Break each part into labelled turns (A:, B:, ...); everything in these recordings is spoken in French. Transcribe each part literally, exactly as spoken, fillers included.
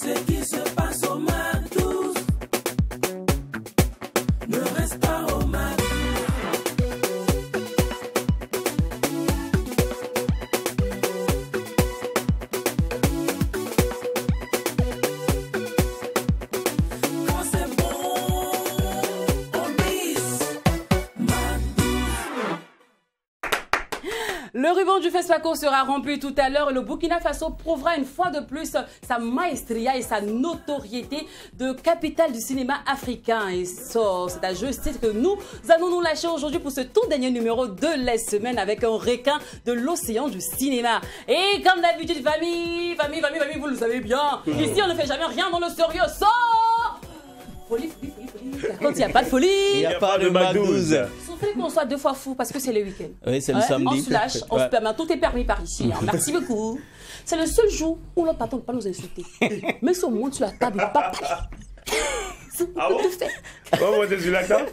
A: ce qui se passe au Mac douze ne reste pas au Mac. Quand c'est bon, on bise. Mac douze.
B: Le ruban du FESPACO sera rempli tout à l'heure. Le Burkina Faso prouvera une fois de plus sa maestria et sa notoriété de capitale du cinéma africain. Et ça, c'est à juste titre que nous allons nous lâcher aujourd'hui pour ce tout dernier numéro de la semaine avec un requin de l'océan du cinéma. Et comme d'habitude, famille, famille, famille, famille, vous le savez bien. Ici, on ne fait jamais rien dans le sérieux. Sauf folie, folie, folie, folie. Quand il n'y a pas de folie,
C: Il n'y a, pas de Mac douze.
B: Sauf qu'on soit deux fois fou parce que c'est le week-end.
C: Oui, c'est le
B: Ouais,
C: samedi.
B: On se lâche, on
C: Ouais.
B: se permet, tout est permis par ici. hein. Merci beaucoup. C'est le seul jour où l'autre patron ne peut pas nous insulter. Mais si on monte sur la table, il ne peut pas parler. C'est
D: Ah bon?
B: tout fait.
D: Oh, moi, t'es sur la table?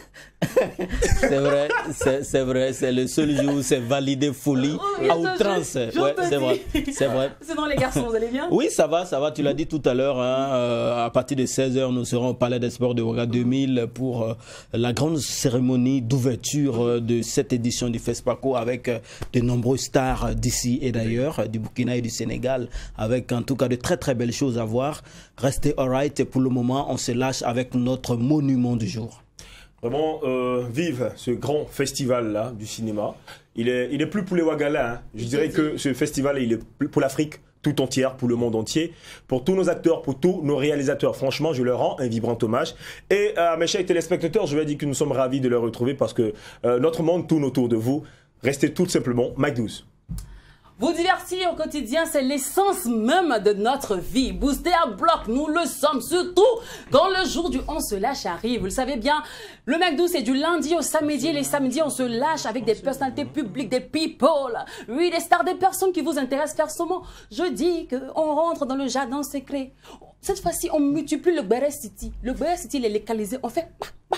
C: C'est vrai, c'est c'est vrai, c'est le seul jour où c'est validé folie
B: Oui,
C: à
B: je-
C: outrance.
B: je- je
C: Ouais,
B: te
C: c'est
B: dis.
C: vrai, c'est vrai.
B: Sinon, les garçons, vous allez bien?
C: Oui, ça va, ça va. Tu l'as dit tout à l'heure. Hein, euh, à partir de seize heures, nous serons au Palais des Sports de Ouaga deux mille pour euh, la grande cérémonie d'ouverture euh, de cette édition du FESPACO avec euh, de nombreuses stars d'ici et d'ailleurs, euh, du Burkina et du Sénégal, avec en tout cas de très très belles choses à voir. Restez alright. Et pour le moment, on se lâche avec notre monument du jour.
D: Vraiment, euh, vive ce grand festival-là du cinéma. Il est, il est plus pour les Ouagalais. Hein. Je dirais que ce festival, il est plus pour l'Afrique tout entière, pour le monde entier, pour tous nos acteurs, pour tous nos réalisateurs. Franchement, je leur rends un vibrant hommage. Et à mes chers téléspectateurs, je vais dire que nous sommes ravis de les retrouver parce que euh, notre monde tourne autour de vous. Restez tout simplement Mac douze.
B: Vous divertir au quotidien, c'est l'essence même de notre vie. Booster à bloc, nous le sommes, surtout quand le jour du on se lâche arrive. Vous le savez bien, le Mac douze, c'est du lundi au samedi. Les samedis, on se lâche avec des personnalités publiques, des people. Oui, des stars, des personnes qui vous intéressent personnellement. Je dis qu'on rentre dans le jardin secret. Cette fois-ci, on multiplie le Beret City. Le Beret City, il est localisé. On fait...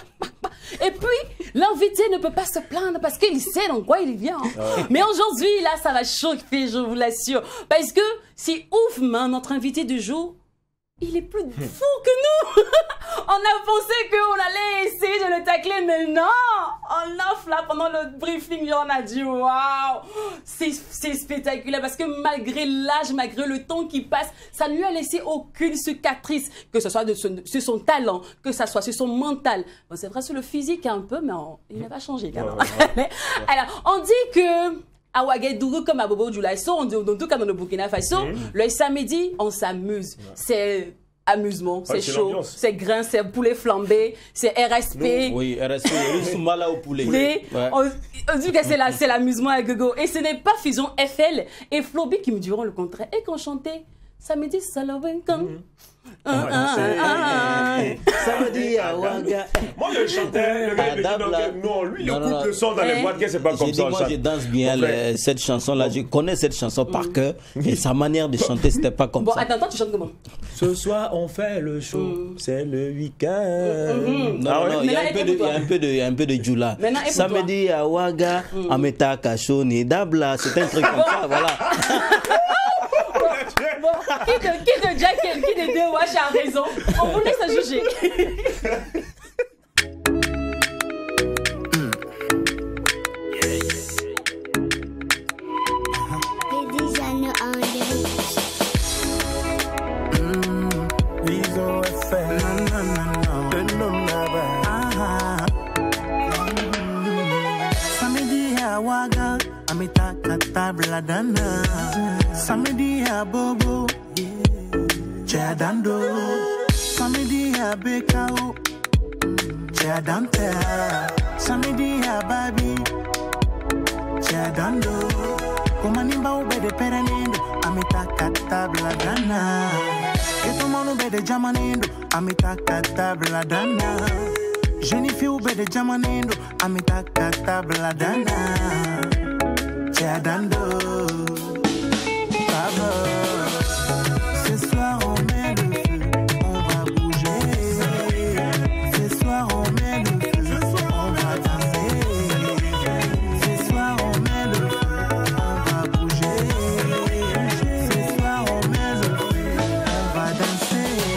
B: Et puis, l'invité ne peut pas se plaindre parce qu'il sait dans quoi il vient. Mais aujourd'hui, là, ça va chauffer, je vous l'assure. Parce que c'est ouf, man, notre invité du jour, il est plus fou que nous. On a pensé qu'on allait essayer de le tacler, mais non. En off, là, pendant le briefing, on a dit, waouh, c'est c'est spectaculaire parce que malgré l'âge, malgré le temps qui passe, ça ne lui a laissé aucune cicatrice, que ce soit de son, sur son talent, que ce soit sur son mental. Bon, c'est vrai sur le physique un peu, mais on, il n'a pas changé quand même.
D: Ouais, ouais, ouais.
B: Alors, on dit que à Ouagadougou comme à Bobo Dioulasso, on dit en tout cas dans le Burkina Faso,
D: Mmh.
B: le samedi, on s'amuse. C'est amusement, c'est
D: c'est
B: chaud,
D: l'ambiance.
B: c'est grain, c'est poulet flambé, c'est R S P.
C: Oui, R S P, Soumala au poulet.
B: Les-
C: Ouais.
B: on, on dit que c'est la- c'est l'amusement à gogo. Et ce n'est pas Fusion F L et Floby qui me diront le contraire. Et qu'on chantait samedi, Salawenkan. Ah, ah, ah,
C: Samedi à Ouaga.
D: Moi, je chantais. Le gars, il me dit,
C: Adab,
D: non,
C: là.
D: non, lui, il
C: Non, non,
D: coupe
C: non.
D: le son dans les
B: Eh.
D: boîtes, c'est pas
C: J'ai
D: comme
C: dit,
D: ça. on
C: moi,
D: chante.
C: je danse bien
D: Mon frère.
C: les- cette chanson-là. Je connais cette chanson par cœur. Et sa manière de chanter, c'était pas comme
B: Bon,
C: ça.
B: attends, toi, tu chantes comment?
D: Ce soir, on fait le show. C'est le week-end.
C: Non,
D: Ah ouais?
C: non, il y a
B: Maintenant,
C: un peu de, il y a un peu de, il y a un peu de Djoula.
B: Maintenant, écoute-toi.
C: Samedi à Ouaga, Ameta Kachoni Dabla. C'est un truc comme ça, voilà.
B: Bon, qui de, qui de Jack et qui de deux Wash a raison? On vous laisse juger.
E: Samedi à Ouaga, Amita Katabla Dana. Samedi à Bobo, Chadando. Samedi à Bekao, Chadante. Samedi à Babi, Chadando. Kumanimba ube de perenendo, Amita Katabla Dana. Etomano ube de Jamanendo, Amita Katabla Dana. Jennifer ube de Jamanendo, Amita Katabla Dana. Chadando. Bravo. Ce soir on met le feu, on va bouger. Ce soir on met le feu, on va danser. Ce soir on met le feu, on va bouger. Ce soir on met le feu, on va danser.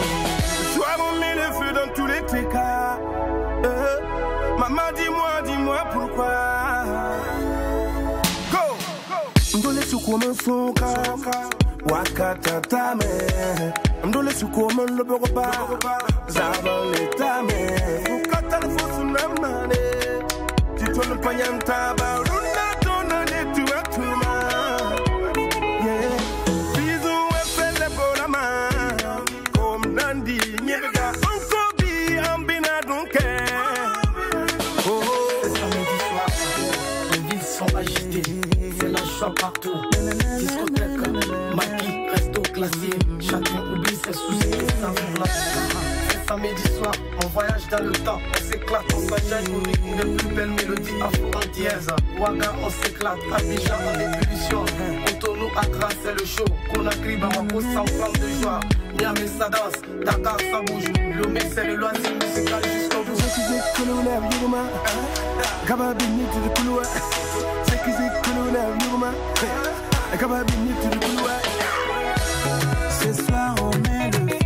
F: como suka wakata tame mdole su como lo boba zaba le tame ukata fosu namane titolo panyanta ba runa dona le tu atuma yeah bizu efele bolama comme nandi nyega onko bi ambina donke oh
G: les villes sont agitées c'est la joie partout discothèque maquis resto classier chacun oublie ses soucis et sa vie. C'est samedi soir, on voyage dans le temps, on s'éclate, on s'enjaille au rythme de plus belles mélodies afro en dièse. Ouaga, on s'éclate, Abidjan en ébullition. Cotonou, Accra, c'est le show. Conakry, Bamako, sans flamme de joie. Niamey, ça danse, Dakar, ça bouge. Lomé, c'est le loisir musical jusqu'au bout.
F: C'est qui c'est que l'on a vu, ma Gababini to the couloir. C'est qui c'est que l'on a vu, ma Gababini to the couloir. Ce soir, on met le feu.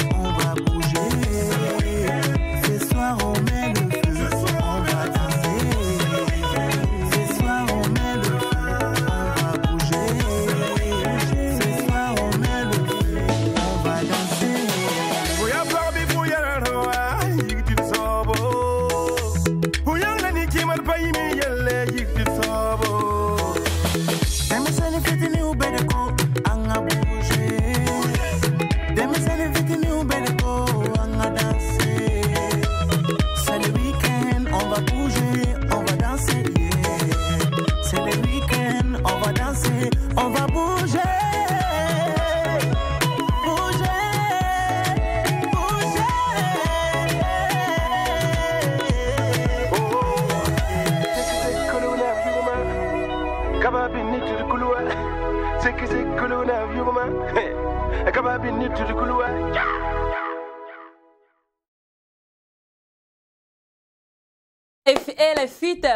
F: On met le feu, on va danser. Ce soir on met le feu, on va bouger. Ce soir on met le feu, on va danser. Bouya Barbie, bouya Roa, yiki sobo. Bouya Lani qui m'a pas aimé, yelle yiki sobo. Demi sali fitini ou bedeko, anga bouger. Demi sali fitini ou bedeko, anga danser. C'est le week-end, on va bouger, on va danser, yeah. C'est le week-end, on va danser, on va bouger. Bouger, bouger. Oh, c'est que l'on a vu, ma Gababini to the couloir. C'est que c'est que l'on a vu, ma Gababini to the couloir.
B: Et la feat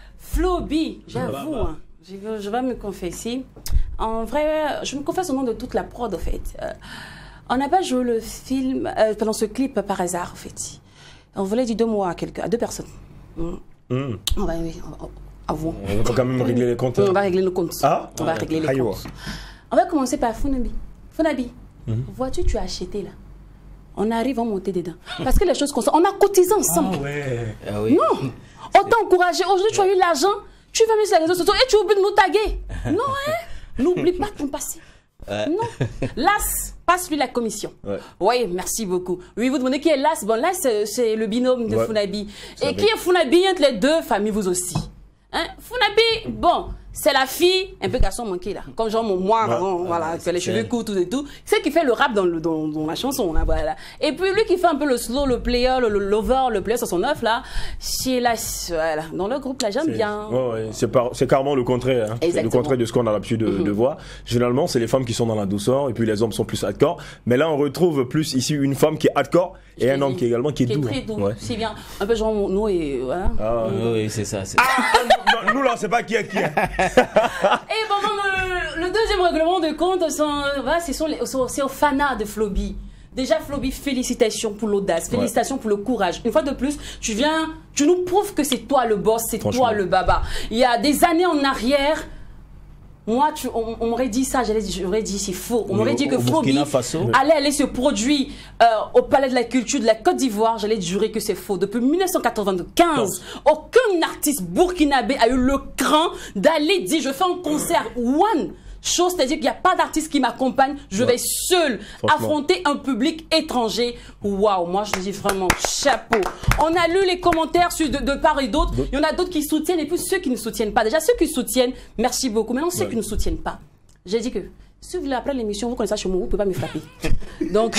B: Flobi, j'avoue, hein, je, vais, je vais me confesser. En vrai, je me confesse au nom de toute la prod, en fait. Euh, on n'a pas joué le film, euh, pendant ce clip par hasard, en fait. On voulait dire deux mots à, quelqu'un, à deux personnes. Mm. Mm. On va, oui, avouons.
D: On va quand même régler les comptes.
B: On va régler nos comptes.
D: Ah
B: On va ouais. régler les
D: Aïe,
B: comptes. On va commencer par Funabi. Funabi, mm-hmm. vois-tu, tu as acheté là. On arrive à monter dedans. Parce que les choses qu'on on a cotisé ensemble.
D: Ah ouais.
C: Ah oui.
B: Non. On t'a encouragé. Aujourd'hui, tu as eu l'argent. Tu vas mettre sur les réseaux sociaux et tu oublies de nous taguer. Non, hein. N'oublie pas ton passé. Ouais. Non. Las, passe-lui la commission. Ouais. Oui, merci beaucoup. Oui, vous demandez qui est Las. Bon, Las, c'est le binôme de ouais. Funabi. Et qui est Funabi entre les deux familles, vous aussi. Hein? Funabi, bon. C'est la fille, un peu garçon manqué là, comme genre mon moi, ouais, bon, voilà, ouais, qui fait les cheveux courts, tout et tout. C'est qui fait le rap dans, le, dans, dans la chanson, là, voilà. Et puis lui qui fait un peu le slow, le player, le, le lover, le player sur son œuf là, c'est là, voilà. Dans le groupe là, j'aime bien.
D: Ouais, ouais, c'est carrément le contraire, hein. Le contraire de ce qu'on a l'habitude de, mm-hmm. de voir. Généralement, c'est les femmes qui sont dans la douceur, et puis les hommes sont plus hardcore. Mais là, on retrouve plus ici une femme qui est hardcore et un homme qui est également qui est doux.
B: Très doux, ouais. C'est bien. Un peu genre nous et voilà.
C: Ah, mm-hmm. Oui, c'est ça.
D: Ah, non, nous là, c'est pas qui est qui.
B: Et bon, le, le deuxième règlement de compte, c'est au fanat de Flobi. Déjà, Flobi, félicitations pour l'audace, félicitations ouais. pour le courage. Une fois de plus, tu viens, tu nous prouves que c'est toi le boss, c'est toi le baba. Il y a des années en arrière, moi, tu, on, on m'aurait dit ça, j'aurais dit c'est faux. On m'aurait dit que Flobi allait aller se produire euh, au Palais de la Culture de la Côte d'Ivoire. J'allais jurer que c'est faux. Depuis mille neuf cent quatre-vingt-quinze, aucun artiste burkinabé a eu le cran d'aller dire je fais un concert one. Chose, c'est-à-dire qu'il n'y a pas d'artiste qui m'accompagne, je ouais. vais seul affronter un public étranger. Waouh, moi je dis vraiment chapeau. On a lu les commentaires de, de part et d'autre. Il y en a d'autres qui soutiennent et puis ceux qui ne soutiennent pas. Déjà, ceux qui soutiennent, merci beaucoup. Maintenant, ceux ouais. qui ne soutiennent pas. J'ai dit que si vous voulez après l'émission, vous connaissez ça chez moi, vous ne pouvez pas me frapper. Donc,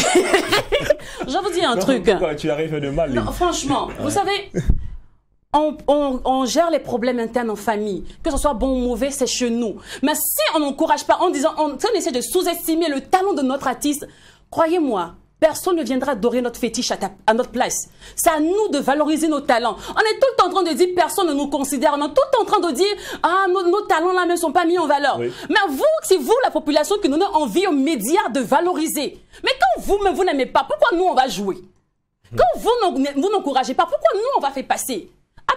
B: je vous dis un non, truc.
D: Pourquoi tu arrives de mal.
B: Non, franchement, ouais. vous savez. On, on, on gère les problèmes internes en famille. Que ce soit bon ou mauvais, c'est chez nous. Mais si on n'encourage pas, en disant, on, si on essaie de sous-estimer le talent de notre artiste, croyez-moi, personne ne viendra adorer notre fétiche à, ta, à notre place. C'est à nous de valoriser nos talents. On est tout le temps en train de dire, personne ne nous considère. On est tout le temps en train de dire, ah, nos, nos talents là ne sont pas mis en valeur. Oui. Mais vous, c'est vous, la population, qui nous donne envie aux médias de valoriser. Mais quand vous-même, vous n'aimez pas, pourquoi nous, on va jouer? Quand vous n'encouragez pas, pourquoi nous, on va faire passer? À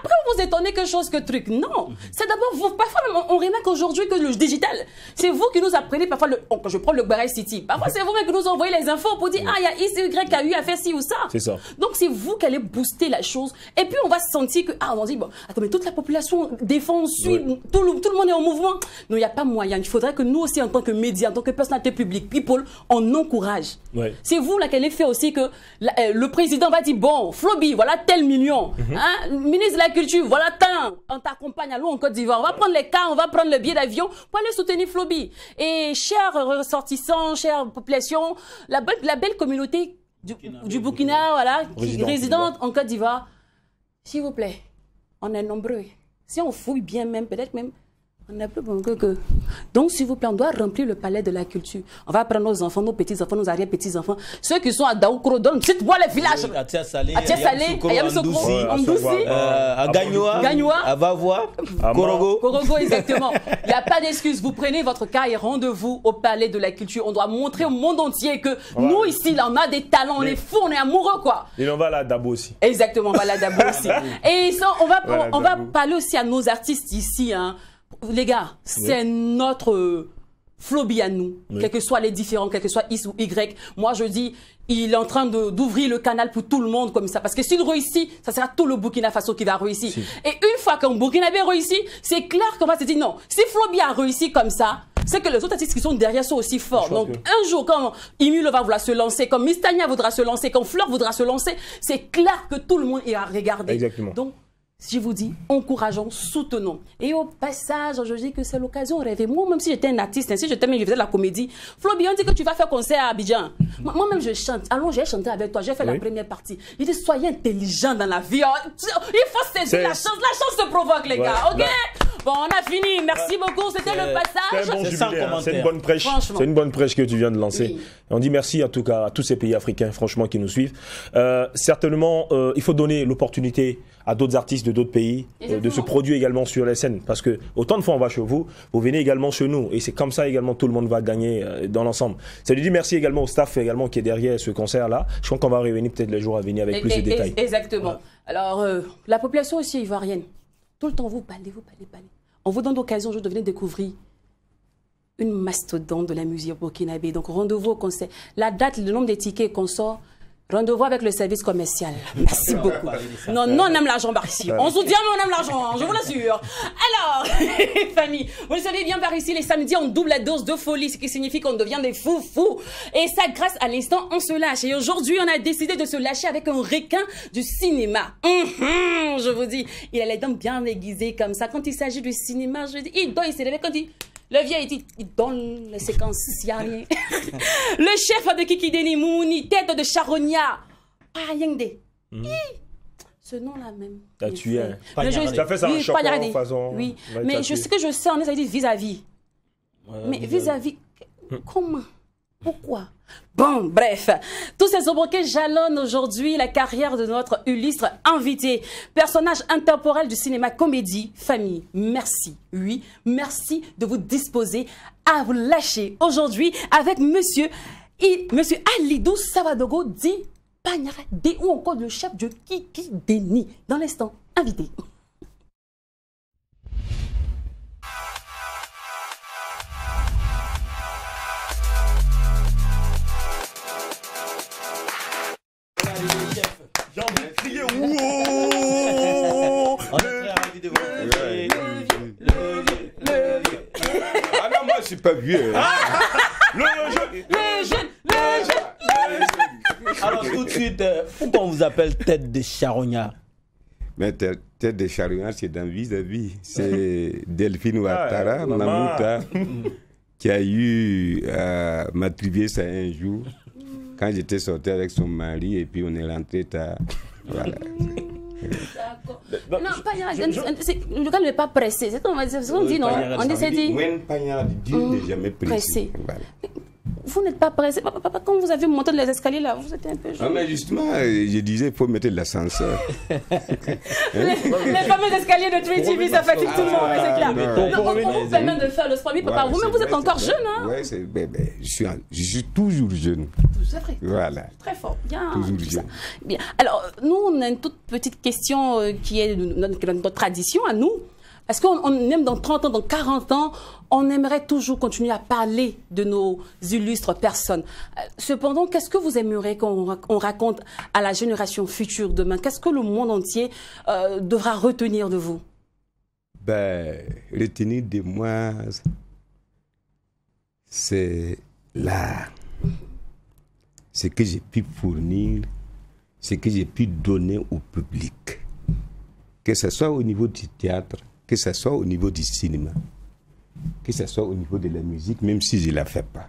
B: Après, vous vous étonnez que chose que truc. Non. C'est d'abord vous. Parfois, on, on remarque aujourd'hui que le digital, c'est vous qui nous apprenez parfois, le, quand je prends le Baray City, parfois c'est vous-même qui nous envoyez les infos pour dire, ah, il y a X, Y qui a eu à faire ci ou ça.
D: C'est ça.
B: Donc, c'est vous qui allez booster la chose. Et puis, on va se sentir que, ah, on dit, bon, attends, mais toute la population défend, suit, oui. tout, le, tout le monde est en mouvement. Non, il n'y a pas moyen. Il faudrait que nous aussi, en tant que médias, en tant que personnalité publique, people, on encourage. Ouais. C'est vous là qui allez faire aussi que la, euh, le président va dire, bon, Floby, voilà tel million. Mm-hmm. hein, ministre de la Culture, voilà tant. On t'accompagne à l'eau en Côte d'Ivoire. On va prendre les cas, on va prendre le billet d'avion pour aller soutenir Floby. Et chers ressortissants, chère population, la, la belle communauté du Burkina, du Burkina voilà, qui résidente en Côte d'Ivoire, s'il vous plaît, on est nombreux. Si on fouille bien même, peut-être même, on est plus bon que, que. Donc, s'il vous plaît, on doit remplir le palais de la culture. On va prendre nos enfants, nos petits-enfants, nos arrière-petits-enfants, ceux qui sont à Daoukrodon, cite-moi les villages.
C: À Tia Salé,
B: à Tia Salé, à Yamsoukro, à Ndouzi,
C: à Gagnoa,
B: Gagnoa,
C: à Vavois, à Korogo.
B: Korogo, exactement. Il n'y a pas d'excuse. Vous prenez votre cas et rendez-vous au palais de la culture. On doit montrer au monde entier que voilà. Nous, ici, là, on a des talents, on est fous, on est amoureux, quoi.
D: Et on va à la Dabo aussi.
B: Exactement, on va à la Dabo aussi. Et ça, on va, on, on va parler aussi à nos artistes ici, hein. Les gars, c'est oui. notre euh, Floby à nous, oui. quels que soient les différents, quels que soient X ou Y. Moi, je dis, il est en train d'ouvrir le canal pour tout le monde comme ça. Parce que s'il réussit, ça sera tout le Burkina Faso qui va réussir. Si. Et une fois qu'un Burkinabé réussit, c'est clair qu'on va se dire non. Si Floby a réussi comme ça, c'est que les autres artistes qui sont derrière sont aussi forts. Donc, que... un jour, quand Emile va vouloir se lancer, comme Mistania voudra se lancer, quand Fleur voudra se lancer, c'est clair que tout le monde ira regarder.
D: Exactement.
B: Donc, je vous dis, encourageons, soutenons. Et au passage, je dis que c'est l'occasion de rêver. Moi, même si j'étais un artiste, si j'étais même, je faisais de la comédie. Floby, on dit que tu vas faire concert à Abidjan. Moi-même, je chante. Allons, j'ai chanté avec toi. J'ai fait oui. la première partie. Il dit, soyez intelligents dans la vie. Il faut saisir la chance. La chance se provoque, les ouais. gars. OK? Là. Bon, on a fini. Merci beaucoup. C'était le passage.
D: C'est un bon jubilé, hein. C'est une bonne prêche. C'est une bonne prêche que tu viens de lancer. Oui. On dit merci en tout cas à tous ces pays africains, franchement, qui nous suivent. Euh, certainement, euh, il faut donner l'opportunité à d'autres artistes de d'autres pays euh, de se produire également sur les scènes. Parce que autant de fois on va chez vous, vous venez également chez nous. Et c'est comme ça également tout le monde va gagner euh, dans l'ensemble. Ça lui dit merci également au staff également qui est derrière ce concert-là. Je crois qu'on va revenir peut-être les jours à venir avec et, plus et, de détails.
B: Exactement. Ouais. Alors, euh, la population aussi ivoirienne, tout le temps vous parlez, vous parlez, parlez. On vous donne l'occasion, je devenais découvrir une mastodonte de la musique burkinabé. Donc, rendez-vous au concert. La date, le nombre des tickets qu'on sort, rendez-vous avec le service commercial. Merci beaucoup. Non, non, on aime l'argent par ici. On se dit, mais on aime l'argent, je vous l'assure. Alors, famille, vous le savez bien, par ici, les samedis, on double la dose de folie, ce qui signifie qu'on devient des fous fous. Et ça, grâce à l'instant, on se lâche. Et aujourd'hui, on a décidé de se lâcher avec un requin du cinéma. Mmh, je vous dis, il a les dents bien aiguisées comme ça. Quand il s'agit du cinéma, je dis, il doit, il s'est levé quand il... Le vieux, il dit, il donne les séquences, il n'y a rien. Le chef de Kikideni Mouni, tête de charognat. Ah, Yengde. Mmh. Ce nom-là même.
D: T'as tué un.
B: Tu
D: as fait ça en chocolat, façon.
B: Oui, mais je sais que je sais, on est, ça dit vis-à-vis. Ouais, mais vis-à-vis, -vis, comment? Pourquoi? Bon, bref, tous ces sobriquets jalonnent aujourd'hui la carrière de notre illustre invité, personnage intemporel du cinéma comédie, famille. Merci, oui, merci de vous disposer à vous lâcher aujourd'hui avec monsieur, I, monsieur Alidou Savadogo dit Pagnara D ou encore le chef de Kikideni. Dans l'instant, invité.
D: J'ai envie de crier wouh.
C: On est très ravis de vous retrouver.
H: Ah non, moi je suis pas vieux.
D: Le jeune,
B: le jeune, le jeune.
C: Alors tout de suite, pourquoi on vous appelle tête de charognat?
H: Mais tête de charognat, c'est dans vis-à-vis. C'est Delphine Ouattara, Mamouta, qui a eu à m'attribuer ça un jour. Quand j'étais sorti avec son mari et puis on est rentré tard. Voilà.
B: D'accord. Non, Pagnara, le gars n'est pas pressé. C'est ce qu'on dit, non? On dit, c'est dit.
H: Pagnara, Dieu n'est jamais pressé. Voilà.
B: vous n'êtes pas pressé. Papa, papa, quand vous avez monté les escaliers là, vous étiez un peu jeune.
H: Ah, mais justement, je disais, il faut mettre l'ascenseur.
B: les, les fameux escaliers de Twitch T V, ça fatigue tout le monde, mais c'est clair.
H: non.
B: Non, on, on vous permet de faire le sport. Oui, papa,
H: Ouais,
B: vous-même,
H: c'est
B: vous êtes
H: vrai,
B: encore
H: c'est
B: jeune,
H: vrai.
B: hein?
H: Ouais, c'est, ben, ben, je, suis, un- je suis toujours jeune.
B: C'est vrai.
H: Voilà.
B: Très fort, bien.
H: Toujours
B: tout ça.
H: jeune.
B: Bien. Alors, nous, on a une toute petite question euh, qui est de notre, de notre tradition à nous. Parce qu'on on, même dans trente ans, dans quarante ans, on aimerait toujours continuer à parler de nos illustres personnes. Euh, Cependant, qu'est-ce que vous aimeriez qu'on rac- on raconte à la génération future demain? Qu'est-ce que le monde entier euh, devra retenir de vous?
H: Ben, retenir de moi, c'est l'art. Ce que j'ai pu fournir, ce que j'ai pu donner au public. Que ce soit au niveau du théâtre, que ce soit au niveau du cinéma, que ce soit au niveau de la musique, même si je ne la fais pas.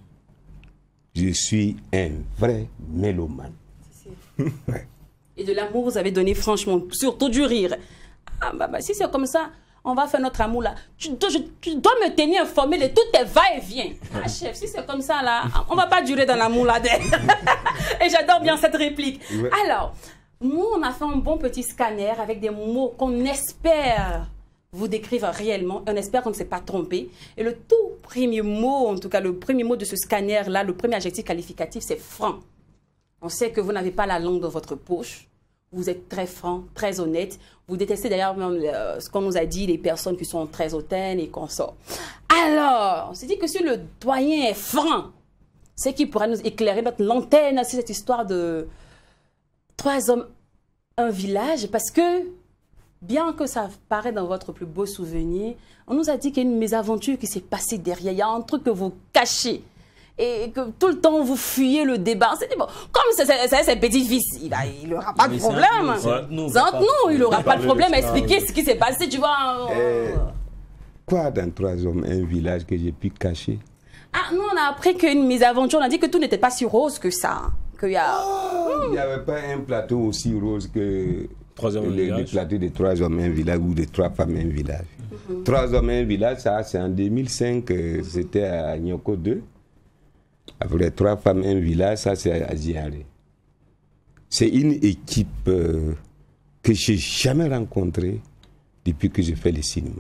H: Je suis un vrai mélomane. Ouais.
B: Et de l'amour, vous avez donné franchement, surtout du rire. Ah, bah, bah, si c'est comme ça, on va faire notre amour là. Tu, dois- je- tu dois me tenir informé de tous tes va-et-vient. Ah, chef, si c'est comme ça là, on va pas durer dans l'amour là. Et j'adore bien cette réplique.
H: Ouais.
B: Alors, nous, on a fait un bon petit scanner avec des mots qu'on espère vous décrire réellement. On espère qu'on ne s'est pas trompé. Et le tout premier mot, en tout cas le premier mot de ce scanner là, le premier adjectif qualificatif, c'est franc. On sait que vous n'avez pas la langue dans votre poche. Vous êtes très franc, très honnête. Vous détestez d'ailleurs même euh, ce qu'on nous a dit, les personnes qui sont très hautaines et consorts. Alors, on s'est dit que si le doyen est franc, c'est qu'il pourra nous éclairer notre lanterne sur cette histoire de trois hommes, un village. Parce que, bien que ça paraît dans votre plus beau souvenir, on nous a dit qu'il y a une mésaventure qui s'est passée derrière. Il y a un truc que vous cachez. Et que tout le temps vous fuyez le débat. C'est dit, bon, comme c'est ses petits-fils, il n'aura pas de
C: Mais c'est
B: problème.
C: entre nous,
B: C'est entre nous, il n'aura pas de
D: parler
B: problème à
D: de ça,
B: expliquer
D: oui.
B: ce qui s'est passé, tu vois.
H: Euh, Quoi dans trois hommes, un village que j'ai pu cacher?
B: Ah, nous, on a appris qu'une mésaventure, on a dit que tout n'était pas si rose que ça. Qu'il y a...
H: Il n'y avait pas un plateau aussi rose que
D: Trois hommes, un
H: le, le
D: village.
H: plateau de trois hommes, un village ou de trois femmes, un village. Trois hommes, un village, ça c'est en deux mille cinq, euh, c'était à Nyoko deux. Après trois femmes, un village, ça c'est à Ziaré. C'est une équipe euh, que je n'ai jamais rencontrée depuis que je fais le cinéma.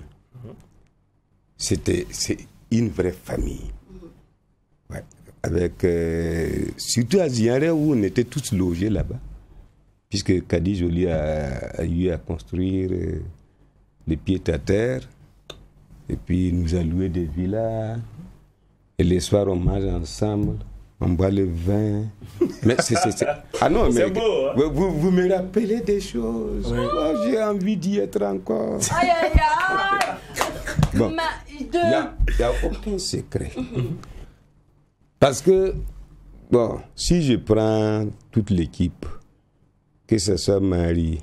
H: C'était c'est une vraie famille. Ouais. Avec, euh, surtout à Ziaré où on était tous logés là-bas. Puisque Kadi Jolie a, a eu à construire euh, les pieds à terre. Et puis il nous a loué des villas. Et les soirs, on mange ensemble. On boit le vin. Mais c'est, c'est, c'est- Ah non, mais
D: C'est beau, hein?
H: vous, vous- vous me rappelez des choses. Oh, j'ai envie d'y être encore.
B: Aïe, aïe, aïe.
H: Bon.
B: Ma-
H: Il
B: de-
H: n'y a, il y a aucun secret. Parce que, bon, si je prends toute l'équipe, que ce soit Marie,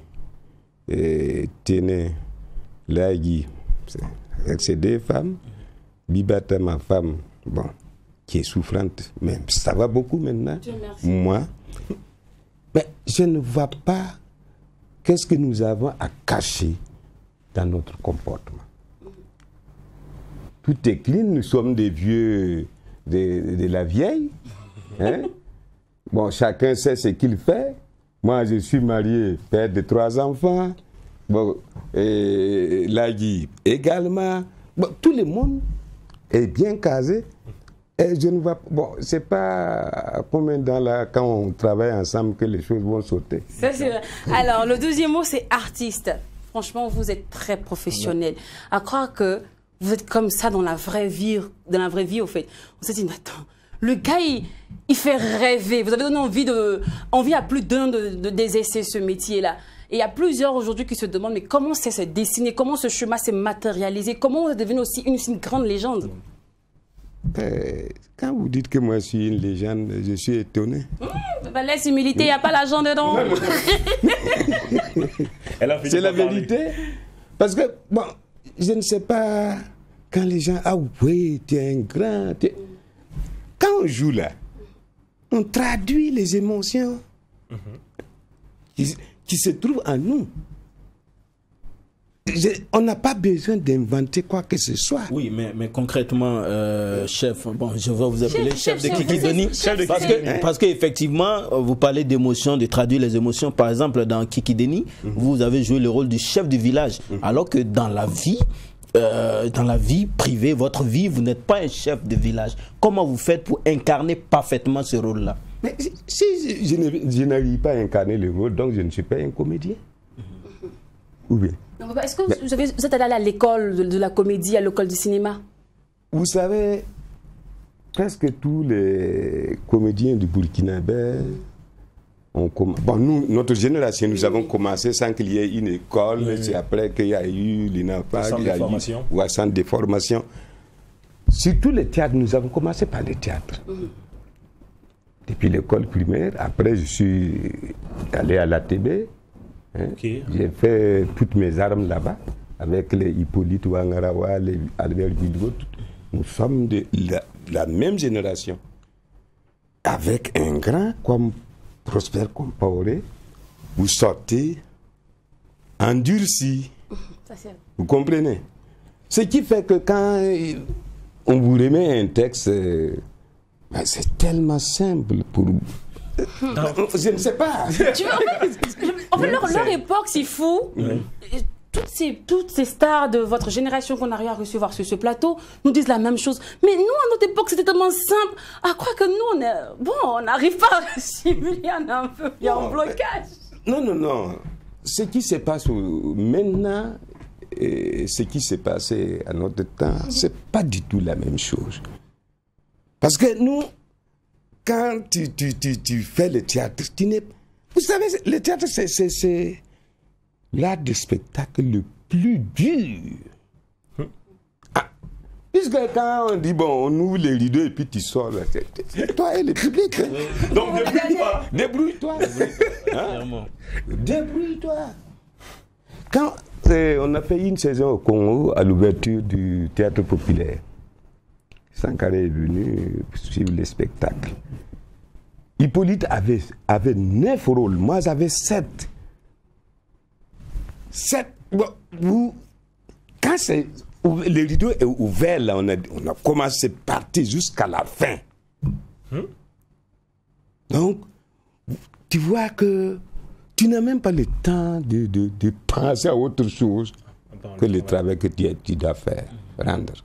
H: et Téné, Lagui, c'est- avec ces deux femmes, Bibata, ma femme, bon, qui est souffrante, mais ça va beaucoup maintenant.
B: Dieu merci.
H: Moi, mais je ne vois pas qu'est-ce que nous avons à cacher dans notre comportement. Tout est clean, nous sommes des vieux de, de la vieille. Hein? Bon, chacun sait ce qu'il fait. Moi, je suis marié, père de trois enfants. Bon, et Lagui également. Bon, tout le monde est bien casé. Et je ne vois pas. Bon, c'est pas combien dans la, quand on travaille ensemble que les choses vont sauter.
B: Ça, c'est vrai. Alors, le deuxième mot, c'est artiste. Franchement, vous êtes très professionnel. À croire que vous êtes comme ça dans la vraie vie, dans la vraie vie, au fait. On s'est dit, mais attends, le gars, il, il fait rêver. Vous avez donné envie, de, envie à plus d'un de, de d'exercer ce métier-là. Et il y a plusieurs aujourd'hui qui se demandent, mais comment c'est se dessiner, comment ce chemin s'est matérialisé, comment vous êtes devenu aussi une, une grande légende.
H: Euh, quand vous dites que moi je suis une légende, je suis étonné.
B: Ben, laisse humilité, il n'y a pas l'argent dedans.
D: Elle a fini
H: C'est la
D: par parler.
H: vérité. Parce que, bon, je ne sais pas, quand les gens, ah oui, tu es un grand. t'es- Quand on joue là, on traduit les émotions qui, qui se trouvent en nous. je, on n'a pas besoin d'inventer quoi que ce soit.
C: Oui, mais, mais concrètement, euh, chef, bon, je vais vous appeler chef,
B: Chef,
C: de
B: chef,
C: Kikideni.
B: chef de
C: Parce
B: Kikideni.
C: que, parce qu'effectivement, vous parlez d'émotions, de traduire les émotions. Par exemple, dans Kikideni, mm-hmm. vous avez joué le rôle du chef du village. Mm-hmm. Alors que dans la vie, euh, dans la vie privée, votre vie, vous n'êtes pas un chef de village. Comment vous faites pour incarner parfaitement ce rôle-là?
H: Mais si je, je, ne, je n'arrive pas à incarner le rôle, donc je ne suis pas un comédien. Mm-hmm. Ou bien?
B: Est-ce que vous, avez, vous êtes allé à l'école de, de la comédie, à l'école du cinéma?
H: Vous savez, presque tous les comédiens du Burkinabé ont commencé. Bon, nous, notre génération, nous avons commencé sans qu'il y ait une école. Oui, c'est oui. après qu'il y a eu l'I N A P A, qu'il y a eu un centre de formation. Sur tous les théâtres, nous avons commencé par les théâtres. Mmh. Depuis l'école primaire, après je suis allé à l'A T B. Hein? Okay. J'ai fait toutes mes armes là-bas, avec les Hippolyte Wangarawa, les Albert Guilbault. Nous sommes de la, la même génération. Avec un grand comme Prosper Compaoré, vous sortez endurci. Vous comprenez? Ce qui fait que quand on vous remet un texte, ben c'est tellement simple pour vous. Je ne sais pas.
B: Tu vois, en fait, en fait leur, leur époque, c'est fou. Oui. Toutes ces, toutes ces stars de votre génération qu'on arrive à recevoir sur ce plateau nous disent la même chose. Mais nous, à notre époque, c'était tellement simple. À quoi que nous, on est, bon, on n'arrive pas à assimiler, on est un peu il y a un blocage.
H: Non, non, non. Ce qui se passe maintenant et ce qui s'est passé à notre temps, mm-hmm. c'est pas du tout la même chose. Parce que nous, quand tu, tu, tu, tu fais le théâtre, tu n'es... Vous savez, le théâtre, c'est l'art de spectacle le plus dur. Hum. Ah, puisque quand on dit, bon, on ouvre les rideaux et puis tu sors, c'est toi et le public. Hein.
D: Donc débrouille-toi.
H: Débrouille-toi. Hein? Débrouille-toi. Quand euh, on a fait une saison au Congo à l'ouverture du théâtre populaire, Sankaré est venu suivre les spectacles. Hippolyte avait, avait neuf rôles, moi j'avais sept. Sept. Bon, vous, quand c'est, le rideau est ouvert, là, on a, on a commencé à partir jusqu'à la fin. Hum? Donc, tu vois que tu n'as même pas le temps de, de, de penser à autre chose Attends, que le travail que tu, tu dois faire, rendre.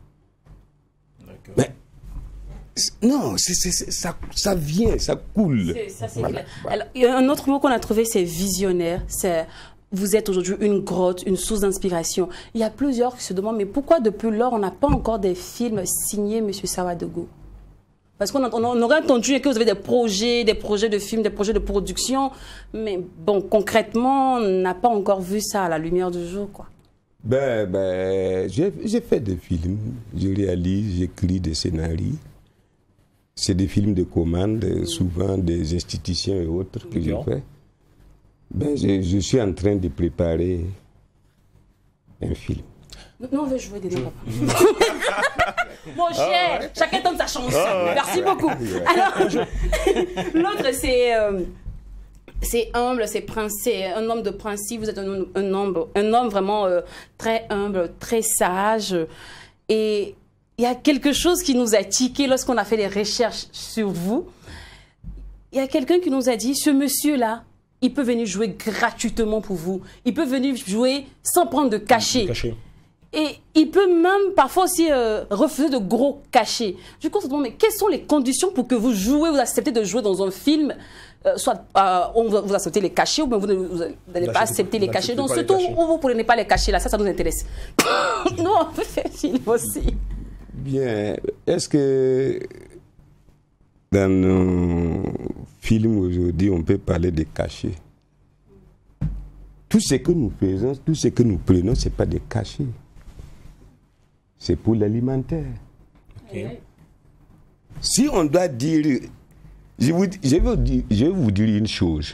H: Mais, non, c'est, c'est, c'est, ça, ça vient, ça coule.
B: Ça, c'est voilà. Clair. Alors, il y a un autre mot qu'on a trouvé, c'est visionnaire. C'est, vous êtes aujourd'hui une grotte, une source d'inspiration. Il y a plusieurs qui se demandent, mais pourquoi depuis lors, on n'a pas encore des films signés M. Sawadogo? Parce qu'on on, on aurait entendu que vous avez des projets, des projets de films, des projets de production. Mais bon, concrètement, on n'a pas encore vu ça à la lumière du jour, quoi.
H: Ben, ben, j'ai fait des films, je réalise, j'écris des scénarios. C'est des films de commande, mmh. souvent des institutions et autres que j'ai fait. Ben, je, je suis en train de préparer un film.
B: Nous, on veut jouer des noms. Mon cher, oh, ouais. Chacun donne sa chance. Oh, ouais. Merci beaucoup. Alors, l'autre, c'est... Euh, c'est humble, c'est un homme de principe, vous êtes un, un, homme, un homme vraiment euh, très humble, très sage. Et il y a quelque chose qui nous a tiqué lorsqu'on a fait des recherches sur vous. Il y a quelqu'un qui nous a dit, ce monsieur-là, il peut venir jouer gratuitement pour vous. Il peut venir jouer sans prendre de cachet. cachet. Et il peut même parfois aussi euh, refuser de gros cachets. Du coup, on se demande, mais quelles sont les conditions pour que vous jouez, vous acceptez de jouer dans un film, euh, soit euh, on vous acceptez les cachets ou bien vous n'allez pas accepter les cachets. Donc surtout où vous ne prenez pas les cachets, là, ça, ça nous intéresse. Nous, on peut faire film aussi.
H: Bien, est-ce que dans nos films aujourd'hui, on peut parler de cachets? Tout ce que nous faisons, tout ce que nous prenons, ce n'est pas des cachets. C'est pour l'alimentaire. Okay. Si on doit dire... Je, vous, je, vais vous dire, je vais vous dire une chose.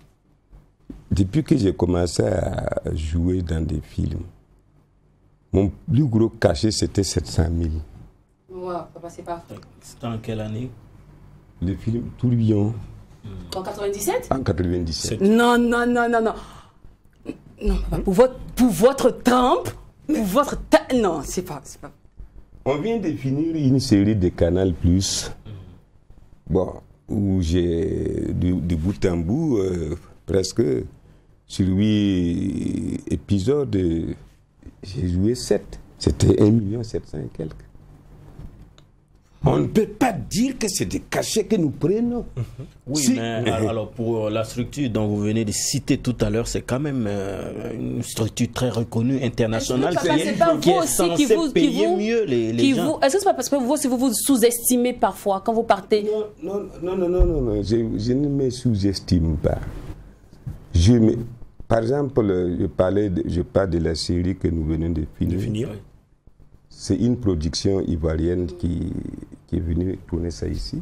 H: Depuis que j'ai commencé à jouer dans des films, mon plus gros cachet, c'était sept cent mille.
B: Wow, ça passait pas.
C: C'était en quelle année?
H: Le film Tourbillon.
B: En quatre-vingt-dix-sept?
H: En quatre-vingt-dix-sept.
B: Non, non, non, non, non. Non, papa, pour votre, pour votre temple, pour votre... ta- Non, c'est pas, c'est pas...
H: On vient de finir une série de Canal Plus, bon, où j'ai, de, de bout en bout, euh, presque sur huit épisodes, euh, j'ai joué sept. C'était un million sept cents et quelques. On ne peut pas dire que c'est des cachets que nous prenons.
C: Oui,
H: Si-
C: mais alors pour la structure dont vous venez de citer tout à l'heure, c'est quand même euh, une structure très reconnue internationale
B: Est-ce que, papa,
C: qui est,
B: c'est pas
C: qui
B: vous
C: est
B: aussi
C: censée
B: qui vous- qui
C: payer
B: vous-
C: mieux les, les
B: Qui
C: gens.
B: vous... Est-ce que c'est pas parce que vous aussi vous vous sous-estimez parfois quand vous partez?
H: Non, non, non, non, non, non, je, je ne me sous-estime pas. Je me, par exemple, je, parlais de, je parle de la série que nous venons de finir.
D: De finir.
H: C'est une production ivoirienne qui, qui est venue tourner ça ici.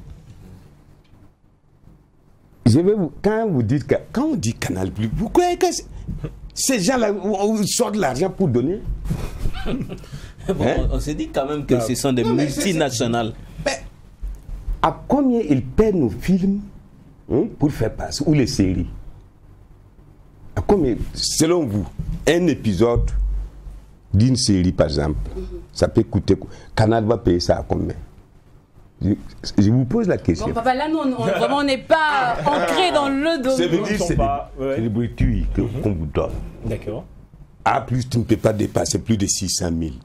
H: Je vais vous, quand vous dites, que- quand on dit Canal Plus, vous croyez que c'est- ces gens-là où- où sortent de l'argent pour donner?
C: Bon,
H: Hein?
C: on, on s'est dit quand même que ce sont des
H: Non, mais c'est-
C: multinationales.
H: Mais à combien ils paient nos films, hein, pour faire passer, ou les séries? À combien, selon vous, un épisode d'une série, par exemple, ça peut coûter... Canal va payer ça à combien? Je, je vous pose la question.
B: Bon, papa, là, nous, on, on- vraiment, on n'est pas ancré dans le
H: Ça
B: domaine.
H: veut dire
D: sont
H: c'est
D: pas-
H: des,
D: ouais.
H: c'est des bruituilles que- qu'on vous donne.
D: D'accord.
H: A plus, tu ne peux pas dépasser plus de six cent mille.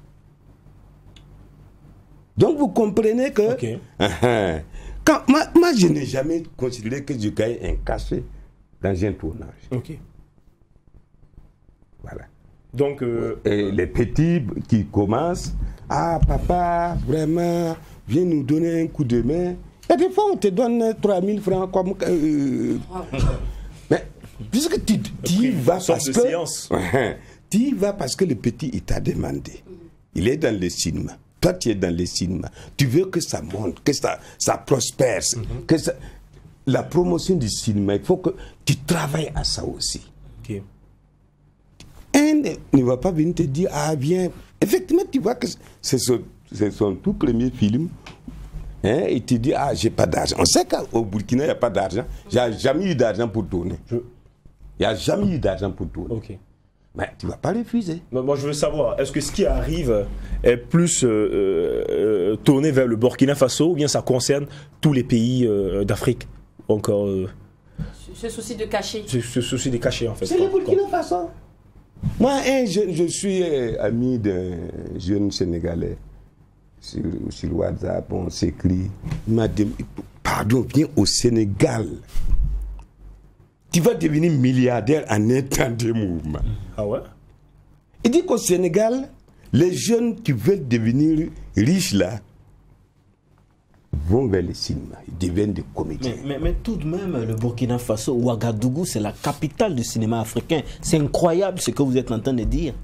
H: Donc vous comprenez que...
D: Ok.
H: Ah, ah. Quand, moi, moi, je n'ai jamais considéré que je gagne un cachet dans un tournage.
D: Ok.
H: Voilà.
D: Donc, euh,
H: Et les petits qui commencent, ah papa, vraiment, viens nous donner un coup de main. Et des fois, on te donne trois mille francs comme... euh, mais puisque tu, tu y
D: prix,
H: vas
D: une sorte
H: parce
D: de
H: que...
D: séance.
H: Ouais, tu y vas parce que le petit, il t'a demandé. Il est dans le cinéma. Toi, tu es dans le cinéma. Tu veux que ça monte, que ça, ça prospère. Que ça... La promotion du cinéma, il faut que tu travailles à ça aussi.
D: ok.
H: Un ne va pas venir te dire, ah bien, effectivement, tu vois que c'est son, c'est son tout premier film. Hein, et tu dis, ah, j'ai pas d'argent. On sait qu'au Burkina, il n'y a pas d'argent. Il n'y a jamais eu d'argent pour tourner.
D: Je-
H: Il n'y a jamais eu d'argent pour tourner.
D: Ok.
H: Mais tu ne vas pas refuser.
D: Moi, moi, je veux savoir, est-ce que ce qui arrive est plus euh, euh, euh, tourné vers le Burkina Faso ou bien ça concerne tous les pays euh, d'Afrique? Encore, euh,
B: Ce souci de cacher.
D: ce, ce souci des cachets en fait.
H: C'est le Burkina Faso. Moi, un jeune, je suis euh, ami d'un jeune Sénégalais. Sur, sur WhatsApp, on s'écrit. Il m'a dit, pardon, viens au Sénégal. Tu vas devenir milliardaire en un temps de mouvement.
D: Ah ouais?
H: Il dit qu'au Sénégal, les jeunes qui veulent devenir riches là, vont vers le cinéma. Ils deviennent des comédiens.
C: Mais, mais, mais tout de même, le Burkina Faso, Ouagadougou, c'est la capitale du cinéma africain. C'est incroyable ce que vous êtes en train de dire.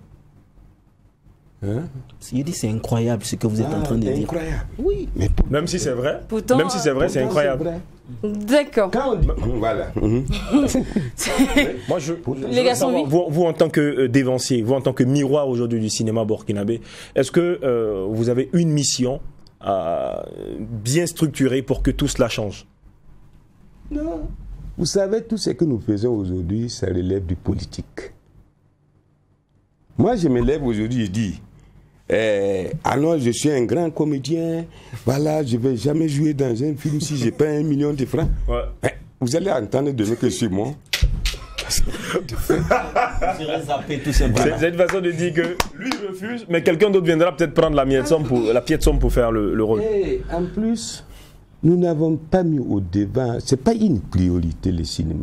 H: Hein?
C: Il dit c'est incroyable ce que vous êtes en
H: Ah,
C: train de
H: c'est
C: dire.
H: incroyable.
C: Oui.
H: Mais pour-
D: Même si c'est vrai,
B: Pourtant,
D: même si c'est vrai, c'est
H: pourtant,
D: incroyable.
H: vrai.
B: D'accord.
H: Quand on dit... Voilà. Mhm.
D: Moi, je, je
B: Les
D: veux
B: garçons,
D: savoir,
B: oui.
D: vous, vous, en tant que euh, dévancier, vous en tant que miroir aujourd'hui du cinéma burkinabé, est-ce que euh, vous avez une mission à bien structurée pour que tout cela change?
H: Non. Vous savez, tout ce que nous faisons aujourd'hui, ça relève du politique. Moi, je me lève aujourd'hui et dis, eh, alors je suis un grand comédien, voilà, je ne vais jamais jouer dans un film si je n'ai pas un million de francs.
D: Ouais.
H: Eh, vous allez entendre de nous que je suis moi.
C: Vous serez zappé tout simplement.
D: C'est c'est une façon de dire que lui il refuse, mais quelqu'un d'autre viendra peut-être prendre la miette somme pour la pièce somme pour faire le, le rôle.
H: Et en plus, nous n'avons pas mis au devant, ce n'est pas une priorité le cinéma.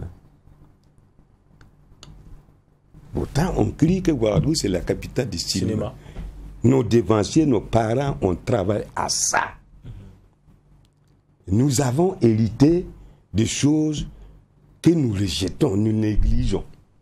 H: Pourtant, on crie que Ouagadougou, c'est la capitale du cinéma.
D: Cinéma.
H: Nos devanciers, nos parents, on travaille à ça. Nous avons hérité des choses que nous rejetons, nous négligeons.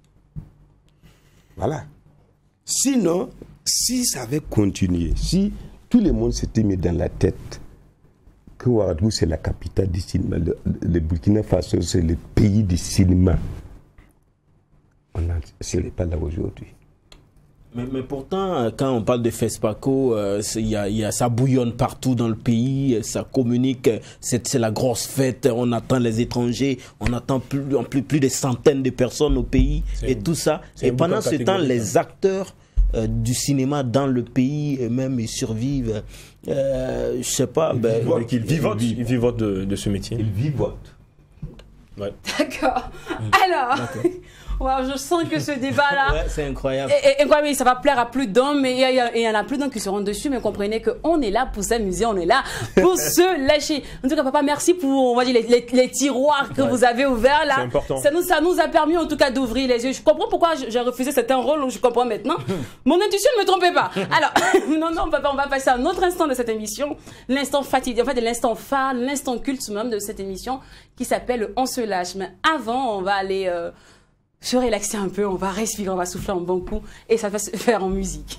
H: Voilà. Sinon, si ça avait continué, si tout le monde s'était mis dans la tête que Ouagadougou, c'est la capitale du cinéma, le, le Burkina Faso, c'est le pays du cinéma, on n'en serait pas là aujourd'hui.
C: Mais, mais pourtant, quand on parle de FESPACO, euh, il y a, y a, ça bouillonne partout dans le pays, ça communique, c'est la grosse fête, on attend les étrangers, on attend plus, plus, plus de centaines de personnes au pays et une, tout ça. Et pendant ce temps, les acteurs euh, du cinéma dans le pays, et même ils survivent, euh, je sais pas.
D: Ils
C: ben,
D: vivotent, ils vivotent, ils vivotent de, de ce métier.
H: Ils vivotent.
D: Ouais.
B: D'accord. Alors, wow, je sens que ce débat-là,
C: ouais, c'est incroyable.
B: Et, et, et, ça va plaire à plus d'un, mais il y, y, y en a plus d'un qui seront dessus, mais comprenez qu'on est là pour s'amuser, on est là pour se lâcher. En tout cas, papa, merci pour, on va dire, les, les, les tiroirs que ouais. vous avez ouverts là.
D: C'est important.
B: Ça nous, ça nous a permis en tout cas d'ouvrir les yeux. Je comprends pourquoi j'ai refusé certains rôles, je comprends maintenant. Mon intuition ne me trompait pas. Alors, non, non, papa, on va passer à un autre instant de cette émission, l'instant fatidique, en fait, l'instant phare, l'instant culte même de cette émission qui s'appelle On se lâche. Mais avant, on va aller euh, se relaxer un peu, on va respirer, on va souffler un bon coup et ça va se faire en musique.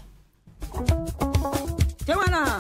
B: Et voilà.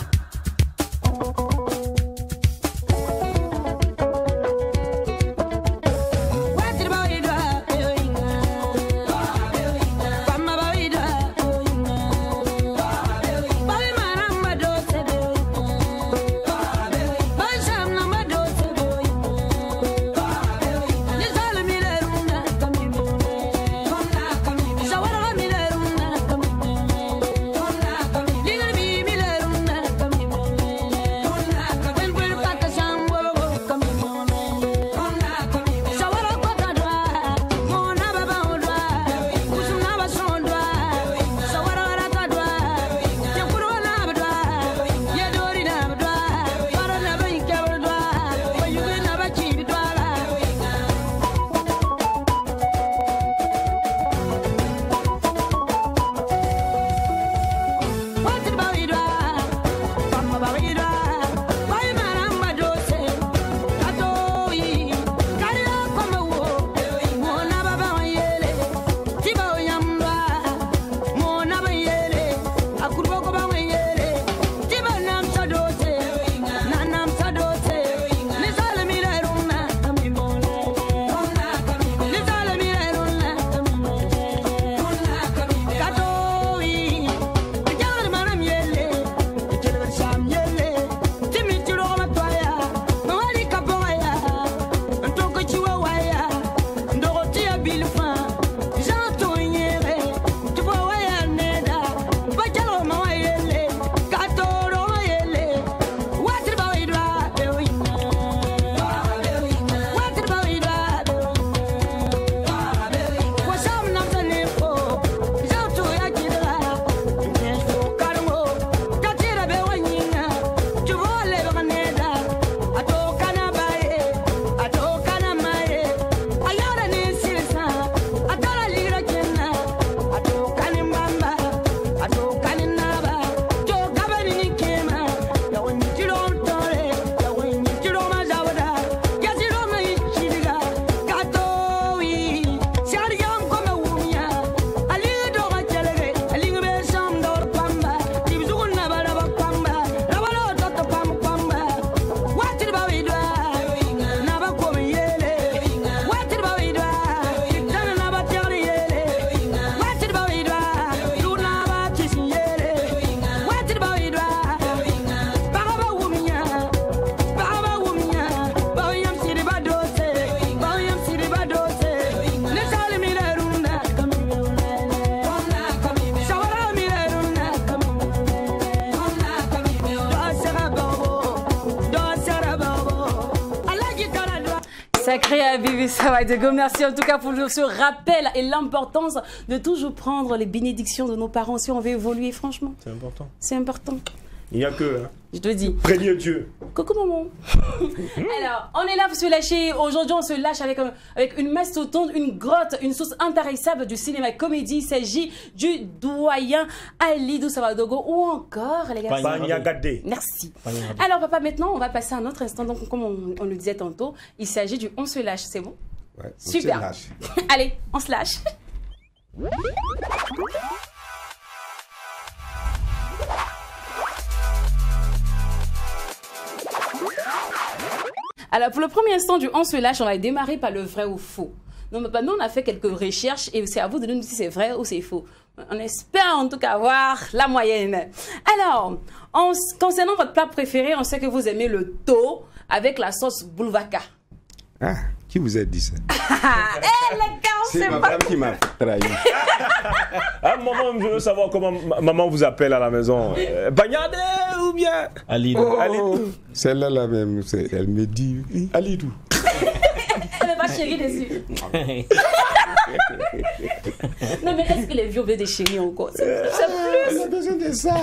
B: Sacré à Bibi Sawaïdego, merci en tout cas pour ce rappel et l'importance de toujours prendre les bénédictions de nos parents si on veut évoluer, franchement.
D: C'est important.
B: C'est important.
D: Il n'y a que... Hein.
B: Je te dis.
D: Préviens Dieu.
B: Coucou maman. Alors, on est là pour se lâcher. Aujourd'hui, on se lâche avec, un, avec une mastodonte, une grotte, une source intarissable du cinéma comédie. Il s'agit du doyen Alidou Sawaïdego ou encore, les gars.
D: Pagnagadé.
B: Merci. Pagnagadé. Alors, papa, maintenant, on va passer à un autre instant. Donc, comme on, on le disait tantôt, il s'agit du on se lâche. C'est bon?
H: Ouais, on
B: super.
H: Se lâche.
B: Allez, on se lâche. Alors, pour le premier instant du on se lâche, on va démarrer par le vrai ou faux. Non, mais bah, nous, on a fait quelques recherches et c'est à vous de nous dire si c'est vrai ou c'est faux. On espère en tout cas avoir la moyenne. Alors, en, concernant votre plat préféré, on sait que vous aimez le thau avec la sauce boulvaka.
H: Ah, qui vous a dit ça?
B: Eh, les gars, on
H: C'est
B: sait
H: ma
B: pas.
H: femme qui m'a trahi.
D: Ah, maman, je veux savoir comment ma- maman vous appelle à la maison. Euh, Bagnade ou bien
C: Ali.
H: Oh,
D: Alidou.
H: celle-là, là même, c'est- elle me dit Alidou.
B: Elle n'est pas chérie dessus. Non, mais est-ce que les vieux veulent des chéris encore? C'est c'est plus.
H: On a besoin de ça.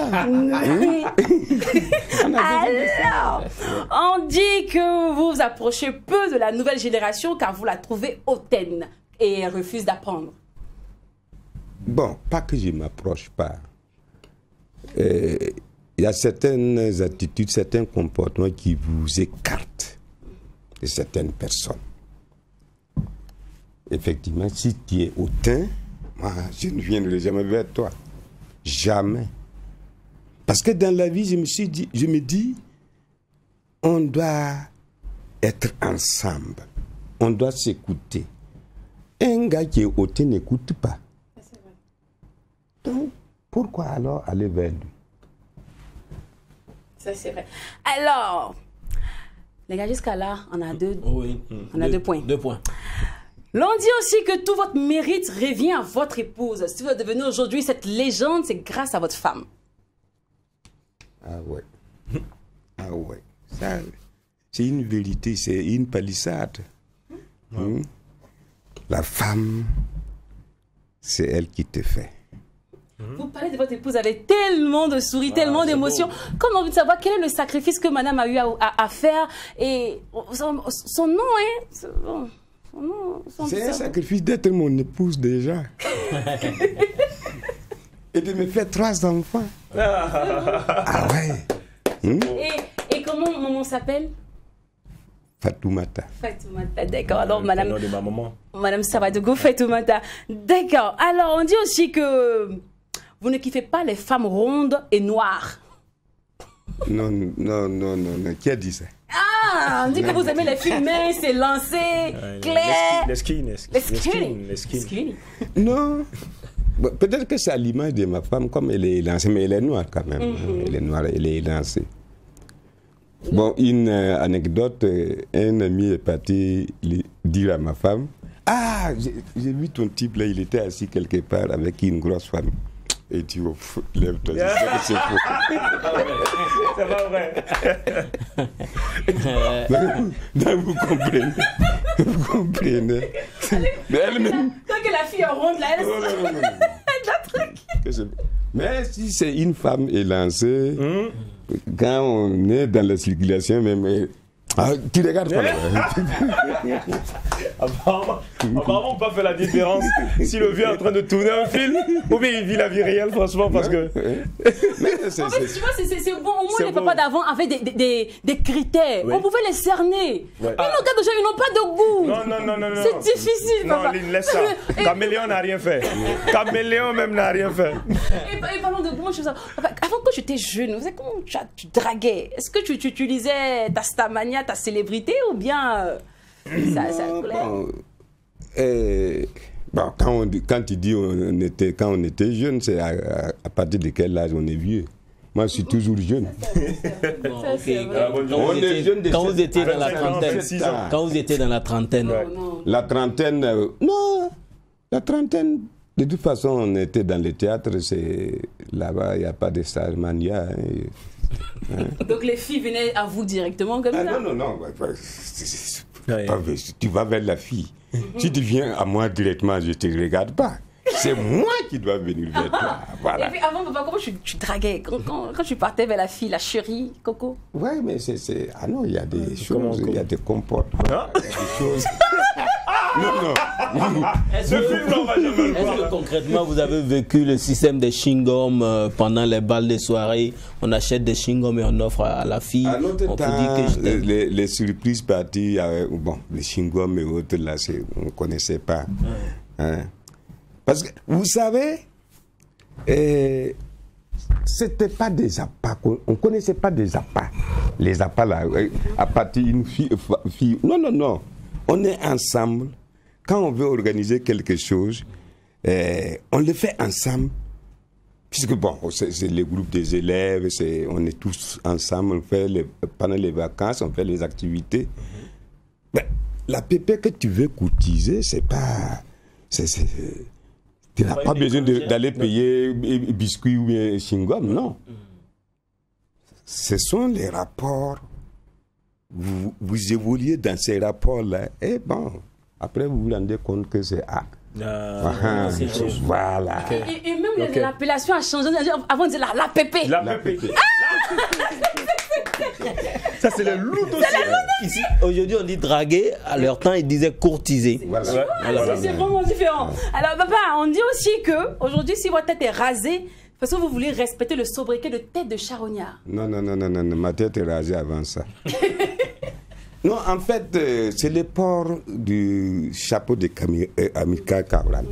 B: Alors, on dit que vous vous approchez peu de la nouvelle génération car vous la trouvez hautaine et elle refuse d'apprendre.
H: Bon, pas que je ne m'approche pas. Euh, Il y a certaines attitudes, certains comportements qui vous écartent de certaines personnes. Effectivement, si tu es hautain, moi, je ne viendrai jamais vers toi. Jamais. Parce que dans la vie, je me suis dit, je me dis, on doit être ensemble. On doit s'écouter. Un gars qui est hautain n'écoute pas. Donc, pourquoi alors aller vers lui?
B: Ça, c'est vrai. Alors, les gars, jusqu'à là, on a deux,
C: Oui.
B: on a deux points.
C: Deux points.
B: L'on dit aussi que tout votre mérite revient à votre épouse. Si vous êtes devenu aujourd'hui cette légende, c'est grâce à votre femme.
H: Ah ouais. Ah ouais. Ça, c'est une vérité, c'est une palissade. Hmm? La femme, c'est elle qui te fait.
B: Vous parlez de votre épouse avec tellement de sourires, tellement d'émotions. Comme envie de savoir quel est le sacrifice que madame a eu à, à- à faire. Et son, son nom, hein son- son nom, son-
H: C'est un
B: son-
H: sacrifice d'être mon épouse déjà. Et de me faire trois enfants. Ah ouais. Hmm?
B: Et, et comment mon nom s'appelle?
H: Fatoumata.
B: Fatoumata, d'accord. Alors,
D: Le
B: madame,
D: prénom de ma maman.
B: madame Savadogo Fatoumata. D'accord. Alors, on dit aussi que vous ne kiffez pas les femmes rondes et noires.
H: Non, non, non, non, non. Qui a dit ça?
B: Ah, on dit que vous aimez les filles minces, élancées, claires.
D: Les skins, les
B: Les
D: skins,
B: skinny.
D: les skins.
B: Skinny.
H: Non. Bon, peut-être que c'est à l'image de ma femme, comme elle est élancée, mais elle est noire quand même.
B: Mhm.
H: Elle est noire, elle est élancée. Bon, une euh, anecdote, euh, un ami est parti li- dire à ma femme, ah, j'ai j'ai vu ton type là, il était assis quelque part avec une grosse femme. Et tu oh, pff, lève-toi, je sais que c'est faux.
D: C'est pas vrai.
H: Non, vous comprenez. Vous comprenez. Mais elle-même.
B: Tant que la fille est ronde, là, elle
H: Non, non, non, non, non. Que c'est- Mais si c'est une femme élancée, quand on est dans la circulation, même. euh, Ah, tu regardes pas là.
D: Apparemment, apparemment, on peut pas faire la différence si le vieux est en train de tourner un film ou bien il vit la vie réelle, franchement, parce que.
H: Mais c'est-
B: En fait,
H: c'est-
B: tu vois, c'est- c'est c'est bon. Au moins,
D: C'est
B: les
D: bon.
B: papas d'avant avaient des, des, des, des critères.
D: Oui.
B: On pouvait les cerner.
D: Ouais.
B: Mais nos gars d'aujourd'hui, ils n'ont pas de goût.
D: Non, non, non, non, non.
B: C'est difficile,
D: Non,
B: papa.
D: Lynn, laisse ça.
B: Et-
D: Caméléon n'a rien fait. Caméléon même n'a rien fait.
B: Et, et parlons de goût, moi, je veux savoir, papa, avant que j'étais jeune, vous savez comment tu, as- tu draguais? Est-ce que tu, tu utilisais ta stamania, ta célébrité ou bien euh, ça, ça
H: Non,
B: coulait?
H: bon, euh, bon, quand, on, dit- quand tu dis on était, quand on était jeune, c'est à, à- à partir de quel âge on est vieux? Moi, je suis toujours jeune.
C: Bon,
B: Ça,
C: ok.
B: c'est vrai.
C: Quand vous
H: On est
C: étiez-
H: jeune de
C: quand vous
H: sept-
C: étiez dans la
D: vingt-cinq ans,
C: trentaine,
D: vingt-six ans.
C: quand vous étiez dans la trentaine,
D: Ouais.
B: Non.
H: La trentaine, euh, non, la trentaine, de toute façon, on était dans le théâtre, c'est là-bas, il n'y a pas de starmania. Hein.
B: Donc les filles venaient à vous directement comme
H: Ah
B: ça?
H: non, non, non, ouais, ouais, c'est- c'est- c'est
D: Ouais.
H: pas vrai. Tu vas vers la fille. Si tu viens à moi directement, je ne te regarde pas. C'est moi qui dois venir vers toi.
B: Et
H: Voilà.
B: puis avant, papa, comment tu, tu draguais quand, quand, quand tu partais vers la fille, la chérie, Coco?
H: Ouais, mais c'est. c'est- Ah non, il y a des
D: comment-
H: choses, il y a des comportements,
D: Hein?
H: il y a des choses. non, non.
C: est-ce
D: Ce
C: que,
D: film, on va jamais le
C: est-ce
D: voir.
C: que concrètement vous avez vécu le système des chewing-gums euh, pendant les balles des soirées? On achète des chewing-gums et on offre à la fille.
H: À notre
C: On
H: temps,
C: vous dit que je t'aime.
H: les, les surprises parties, avec, bon, les chewing-gums et autres, là, c'est- on ne connaissait pas. Hein. Parce que, vous savez, euh, c'était pas des appâts, qu'on- on ne connaissait pas des appâts. Les appâts, là, euh, à partir d'une fille, fa- fille. Non, non, non. On est ensemble. quand on veut organiser quelque chose, euh, on le fait ensemble. Puisque bon, c'est le groupe des élèves, on est tous ensemble, on fait les, pendant les vacances, on fait les activités. Mm-hmm. Ben, la pépé que tu veux courtiser, c'est pas... C'est, c'est, tu n'as pas besoin d'aller payer biscuits ou chewing-gum, non. Mm-hmm. Ce sont les rapports. Vous, vous évoluez dans ces rapports-là. Et bon, après vous vous rendez compte que c'est... Ah,
D: Ah,
H: ah, voilà.
B: Et, et- et même
D: Okay.
B: l'appellation a changé. Avant de dire la, la pépé.
D: La pépé. Ça, c'est le loup aussi.
C: Ici, aujourd'hui, on dit draguer. À leur temps, ils disaient courtiser.
H: Voilà.
D: Ouais,
B: Ah,
D: voilà.
B: c'est- c'est vraiment différent. Alors, papa, on dit aussi que aujourd'hui, si votre tête est rasée, parce que vous voulez respecter le sobriquet de tête de charognard.
H: Non, non, non, non, non, non, ma tête est rasée avant ça. Non, en fait, euh, c'est le port du chapeau de Cami- euh, Amilcar Cabral.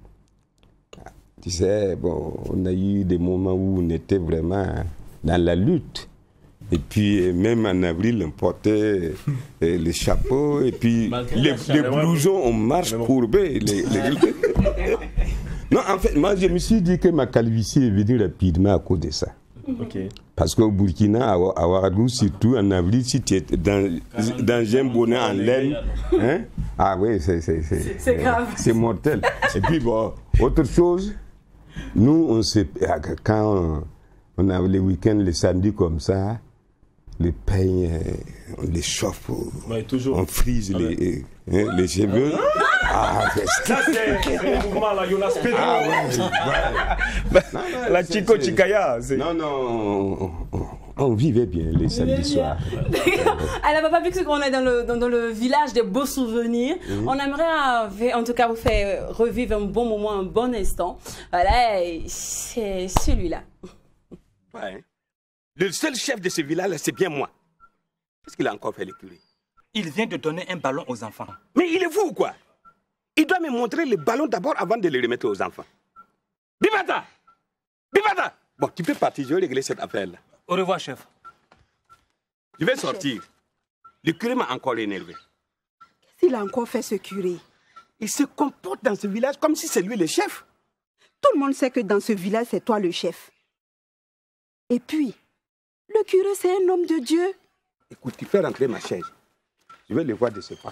H: Tu sais, bon, on a eu des moments où on était vraiment dans la lutte. Et puis, euh, même en avril, on portait euh, les chapeaux et puis
C: Malgré
H: les,
C: la
H: les
C: chaleur.
H: blousons en marche courbée. Les, les- Non, en fait, moi, je me suis dit que ma calvitie est venue rapidement à cause de ça.
D: Ok.
H: Parce qu'au Burkina, à Oua- à Ouagadougou, surtout en avril, si tu es dans, dans un bonnet en laine, hein? Ah oui, c'est c'est- c'est-
B: C'est grave.
H: c'est mortel. Et puis, bon, autre chose, nous, on se, quand on, on a les week-ends, les samedis comme ça, les peignes, euh, on les chauffe,
D: Ouais, toujours.
H: on frise
D: Ah
H: les, hein, les cheveux. Ah, c'est-
D: Ça, c'est c'est le mouvement, là, Jonas Pedro.
H: ah ouais, ouais. Non, non,
D: La
H: c'est-
D: Chico
H: c'est-
D: Chicaya. c'est-
H: Non, non, on, on- on vivait bien les samedis soirs.
B: Alors, papa, vu qu'on est dans le, dans, dans le village des beaux souvenirs, on aimerait, euh, en tout cas, vous faire revivre un bon moment, un bon instant. Voilà, et c'est celui-là.
H: Ouais. Le seul chef de ce village, c'est bien moi. Qu'est-ce qu'il a encore fait, le curé?
I: Il vient de donner un ballon aux enfants.
H: Mais il est fou ou quoi? Il doit me montrer le ballon d'abord avant de le remettre aux enfants. Bibata! Bibata! Bon, tu peux partir, je vais régler cette affaire-là.
I: Au revoir, chef.
H: Je vais sortir. Le curé m'a encore énervé.
J: S'il a encore fait ce curé,
H: Il se comporte dans ce village comme si c'est lui le chef.
J: tout le monde sait que dans ce village, c'est toi le chef. Et puis, le curé, c'est un homme de Dieu.
H: Écoute, tu fais rentrer ma chaise. Je vais le voir de ce pas.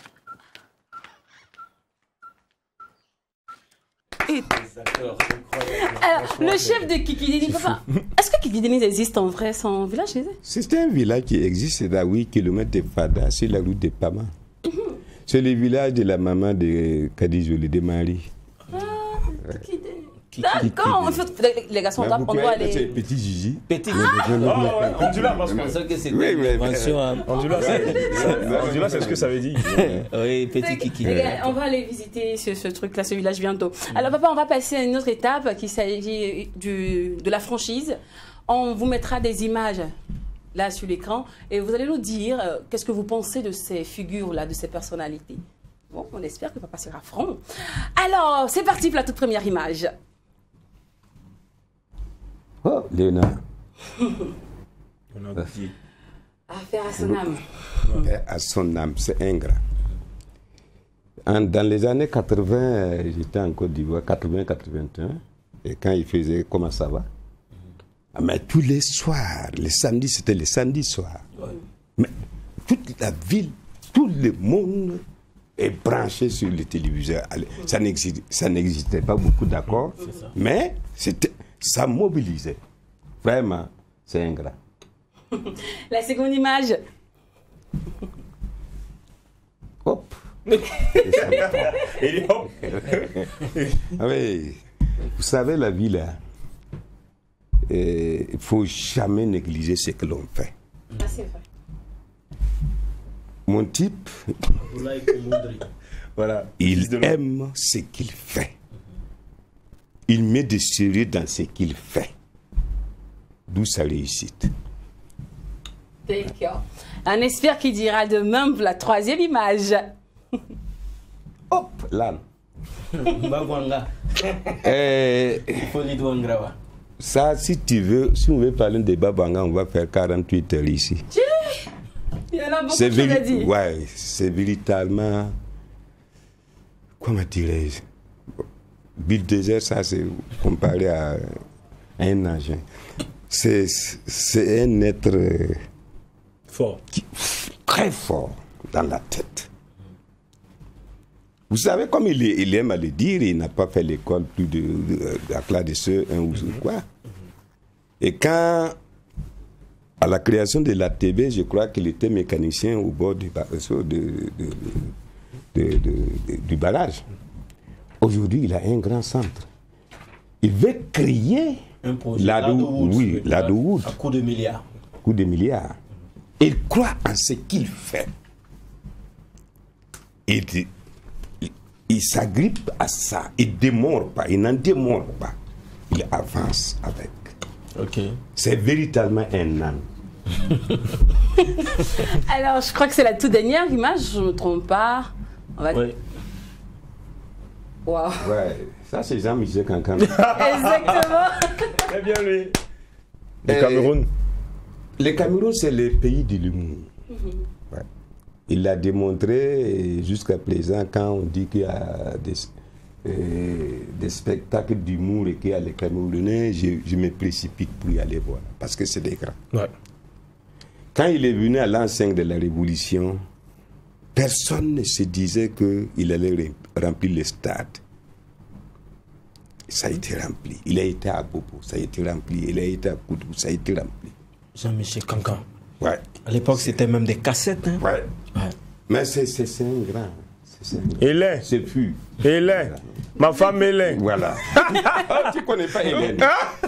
B: Alors, le chef de Kikidini, papa, est-ce que Kikidini existe en vrai, son village chez eux?
H: C'est un village qui existe à huit kilomètres de Fada, sur la route de Pama. C'est le village de la maman de Kadijoli, de Marie.
B: Kikidini. D'accord, en fait, les- les garçons, on doit,
H: Mais
B: on
H: vous
B: doit
H: croyez que c'est
B: aller.
H: petit Gigi.
C: Petit.
D: Ah ouais, Ondula, parce
C: Je
D: que.
C: pensais que c'était
H: Oui, mais-
C: une invention. hein.
D: Ondula, c'est ça- Ondula, c'est ce que ça veut dire.
C: Oui, petit kiki.
B: Les gars, on va aller visiter ce, ce truc-là, ce village bientôt. Alors, papa, on va passer à une autre étape qui s'agit du, de la franchise. On vous mettra des images là sur l'écran et vous allez nous dire euh, qu'est-ce que vous pensez de ces figures-là, de ces personnalités. Bon, on espère que papa sera franc. Alors, c'est parti pour la toute première image.
H: Oh, Léonard.
D: On a dit.
B: Affaire à son âme.
H: Paix à son âme, c'est ingrat. En- dans les années quatre-vingts, euh, j'étais en Côte d'Ivoire, quatre-vingts quatre-vingt-un, et quand il faisait comment ça va, ah, mais tous les soirs, les samedis, c'était les samedis soirs. Mais toute la ville, tout le monde est branché sur le téléviseur. Allez, Ça n'existait, ça n'existait pas beaucoup, d'accord, mais c'était, ça mobilisait. Vraiment, c'est ingrat.
B: La seconde image.
H: Hop.
D: Et hop.
H: Ah oui, vous savez, la vie là, il ne faut jamais négliger ce que l'on fait.
B: Ah, c'est vrai.
H: Mon type,
D: Voilà.
H: il
D: Fils de l'homme.
H: aime ce qu'il fait. Il met de sérieux dans ce qu'il fait. D'où sa réussite.
B: D'accord. On espère qu'il dira de même pour la troisième image.
H: Hop, là.
C: Bagwanga.
H: Eh,
C: Foni Douangrawa.
H: ça, si tu veux, si on veut parler de Babanga, on va faire quarante-huit heures ici.
B: Il y en a beaucoup
H: C'est
B: qui l'ont
H: véri-
B: dit.
H: ouais, c'est véritablement comment dirais-je, bulldozer, ça c'est comparé à, à un engin. C'est c'est un être euh,
D: fort,
H: qui, très fort dans la tête. Vous savez, comme il, il aime à le dire, il n'a pas fait l'école plus de, de, de la classe de ceux un ou quoi. Et quand, à la création de l'A T B, je crois qu'il était mécanicien au bord du, de, de, de, de, de, de, du barrage. Aujourd'hui, il a un grand centre. Il veut créer
C: un projet.
H: Ladowood, oui, Ladowood.
C: À coup de milliards.
H: Coup de milliards. Il croit en ce qu'il fait. Il, il, il s'agrippe à ça. Il ne démord pas. Il n'en démord pas. Il avance avec.
C: Ok.
H: C'est véritablement un âne.
B: Alors, je crois que c'est la toute dernière image, je ne me trompe pas. On va...
C: Oui.
B: Wow.
H: Ouais, ça c'est Jean-Michel Kankan.
B: Exactement.
D: Très bien lui. Le Cameroun.
H: Le Cameroun, c'est le pays de l'humour. Mm-hmm. Ouais. Il l'a démontré jusqu'à présent quand on dit qu'il y a des, euh, des spectacles d'humour et qu'il y a les Camerounais, je, je me précipite pour y aller voir parce que c'est des grands.
D: Ouais.
H: Quand il est venu à l'an cinq de la Révolution, personne ne se disait qu'il allait remplir le stade. Ça a été rempli. Il a été à Bobo, ça a été rempli. Il a été à Koudou, ça a été rempli.
C: Jean-Michel Kankan.
H: Ouais.
C: À l'époque, c'était même des cassettes. Hein?
H: Ouais.
C: Ouais.
H: Mais c'est un grand.
D: Il est.
H: C'est plus.
D: Il est. Ma femme, elle est.
H: Voilà. Ah, tu connais pas Hélène.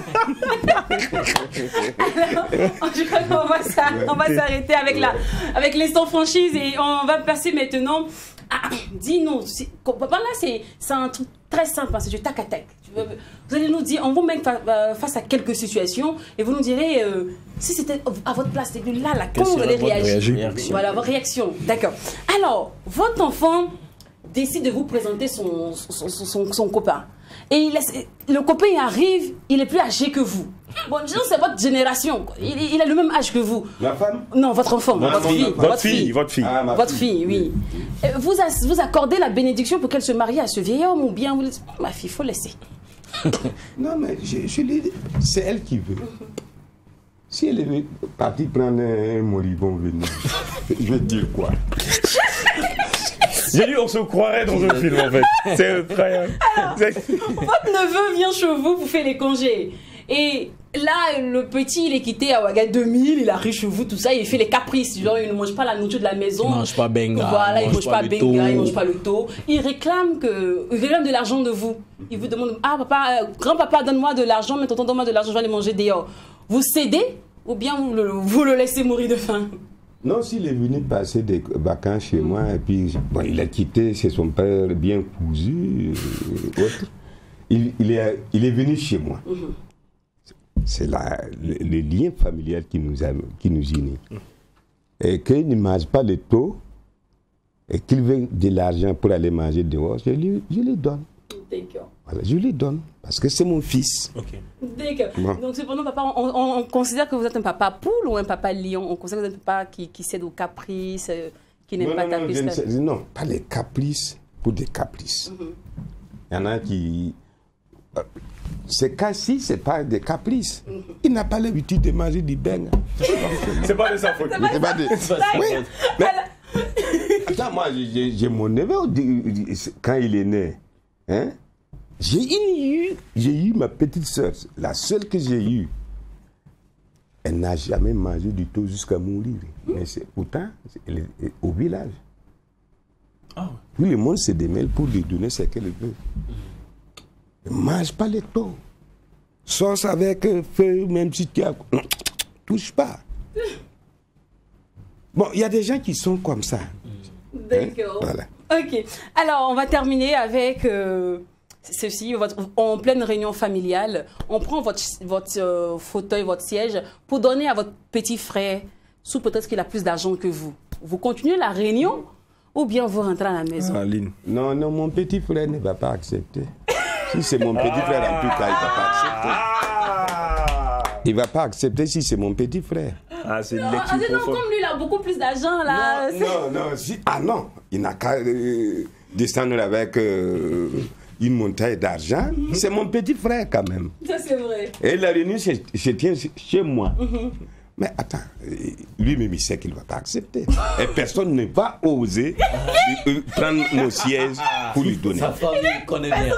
B: Je crois qu'on va s'arrêter avec, la, avec les sans franchise et on va passer maintenant. Ah, dis-nous, là c'est un truc très simple, hein, c'est du tac à tac. Vous allez nous dire, on vous met face à quelques situations et vous nous direz euh, si c'était à votre place, c'était là, là, comment vous allez réagir.
C: Réaction.
B: Voilà, votre réaction. D'accord. Alors, votre enfant décide de vous présenter son, son, son, son, son copain. Et il laisse, le copain arrive, il est plus âgé que vous. Bon, disons c'est votre génération. Il, il a le même âge que vous.
H: La femme?
B: Non, votre enfant,
H: non,
B: votre,
H: non,
B: fille,
H: non,
B: votre,
D: votre fille.
B: fille.
D: Votre fille.
H: Ah,
B: votre
H: fille,
B: fille, oui. oui. Vous, vous accordez la bénédiction pour qu'elle se marie à ce vieil homme ou bien vous dites, oh, ma fille, il faut laisser.
H: Non, mais je, je l'ai dit, c'est elle qui veut. Si elle est partie prendre un moribond venu, je vais dire quoi?
D: J'ai dit, on se croirait dans un film en fait. C'est incroyable.
B: Votre neveu vient chez vous, vous fait les congés. Et là, le petit, il est quitté à Ouaga deux mille, il arrive chez vous, tout ça, il fait les caprices. Genre, il ne mange pas la nourriture de la maison.
C: Il ne mange pas benga.
B: Voilà, il ne mange pas,
C: le
B: benga,
C: taux.
B: il ne mange pas le taux. Il réclame, que, il réclame de l'argent de vous. Il vous demande, ah papa, euh, grand-papa, donne-moi de l'argent, mais tonton, donne-moi de l'argent, je vais aller manger dehors. Vous cédez ou bien vous le, vous le laissez mourir de faim?
H: Non, s'il est venu passer des vacances chez moi, et puis bon, il a quitté chez son père bien cousu, euh, autre. Il, il, est, il est venu chez moi. Mm-hmm. C'est le, le lien familial qui nous, a, qui nous unit. Mm. Et qu'il ne mange pas le taux, et qu'il veut de l'argent pour aller manger dehors, je lui, je lui donne.
B: D'accord.
H: Voilà, je lui donne, parce que c'est mon fils.
C: Okay.
B: D'accord.
H: Bon.
B: Donc, cependant, papa, on, on, on considère que vous êtes un papa poule ou un papa lion? On considère que vous êtes un papa qui, qui cède aux caprices, euh, qui n'aime
H: non,
B: pas
H: non,
B: taper.
H: Non, sais, non, pas les caprices pour des caprices. Mm-hmm. Il y en a qui... Ces cas-ci, ce n'est pas des caprices. Mm-hmm. Il n'a pas l'habitude de manger du beigne.
D: C'est pas de sa faute.
H: C'est pas de... Oui, mais... Attends, moi, j'ai mon neveu, quand il est né, hein, j'ai eu, j'ai eu ma petite soeur, la seule que j'ai eue. Elle n'a jamais mangé du tout jusqu'à mourir. Mm. Mais pourtant, elle est au village. Oh. Tout le monde se démêle pour lui donner ce qu'elle veut. Ne mm. mange pas les taux. Sauce avec feu, même si tu as... Non, touche pas. Bon, il y a des gens qui sont comme ça.
B: D'accord.
H: Hein? Voilà.
B: Ok. Alors, on va terminer avec euh, ceci. Votre, en pleine réunion familiale, on prend votre, votre euh, fauteuil, votre siège, pour donner à votre petit frère, sous peut-être qu'il a plus d'argent que vous. Vous continuez la réunion ou bien vous rentrez à la maison?
D: Ah,
H: non, non, mon petit frère ne va pas accepter. Si c'est mon petit frère, en tout cas, il ne va pas accepter. Il ne va pas accepter si c'est mon petit frère.
D: Ah, c'est
B: non, ah, non, comme lui, il a beaucoup plus d'argent, là.
H: Non, non, non. Si, ah non, il n'a qu'à euh, descendre avec euh, une montagne d'argent. C'est mon petit frère quand même.
B: Ça, c'est vrai.
H: Et la réunion se, se tient chez moi.
B: Mm-hmm.
H: Mais attends, lui-même il sait qu'il ne va pas accepter. Et personne ne va oser lui, euh, prendre mon siège pour lui donner.
C: Sa famille connaît bien.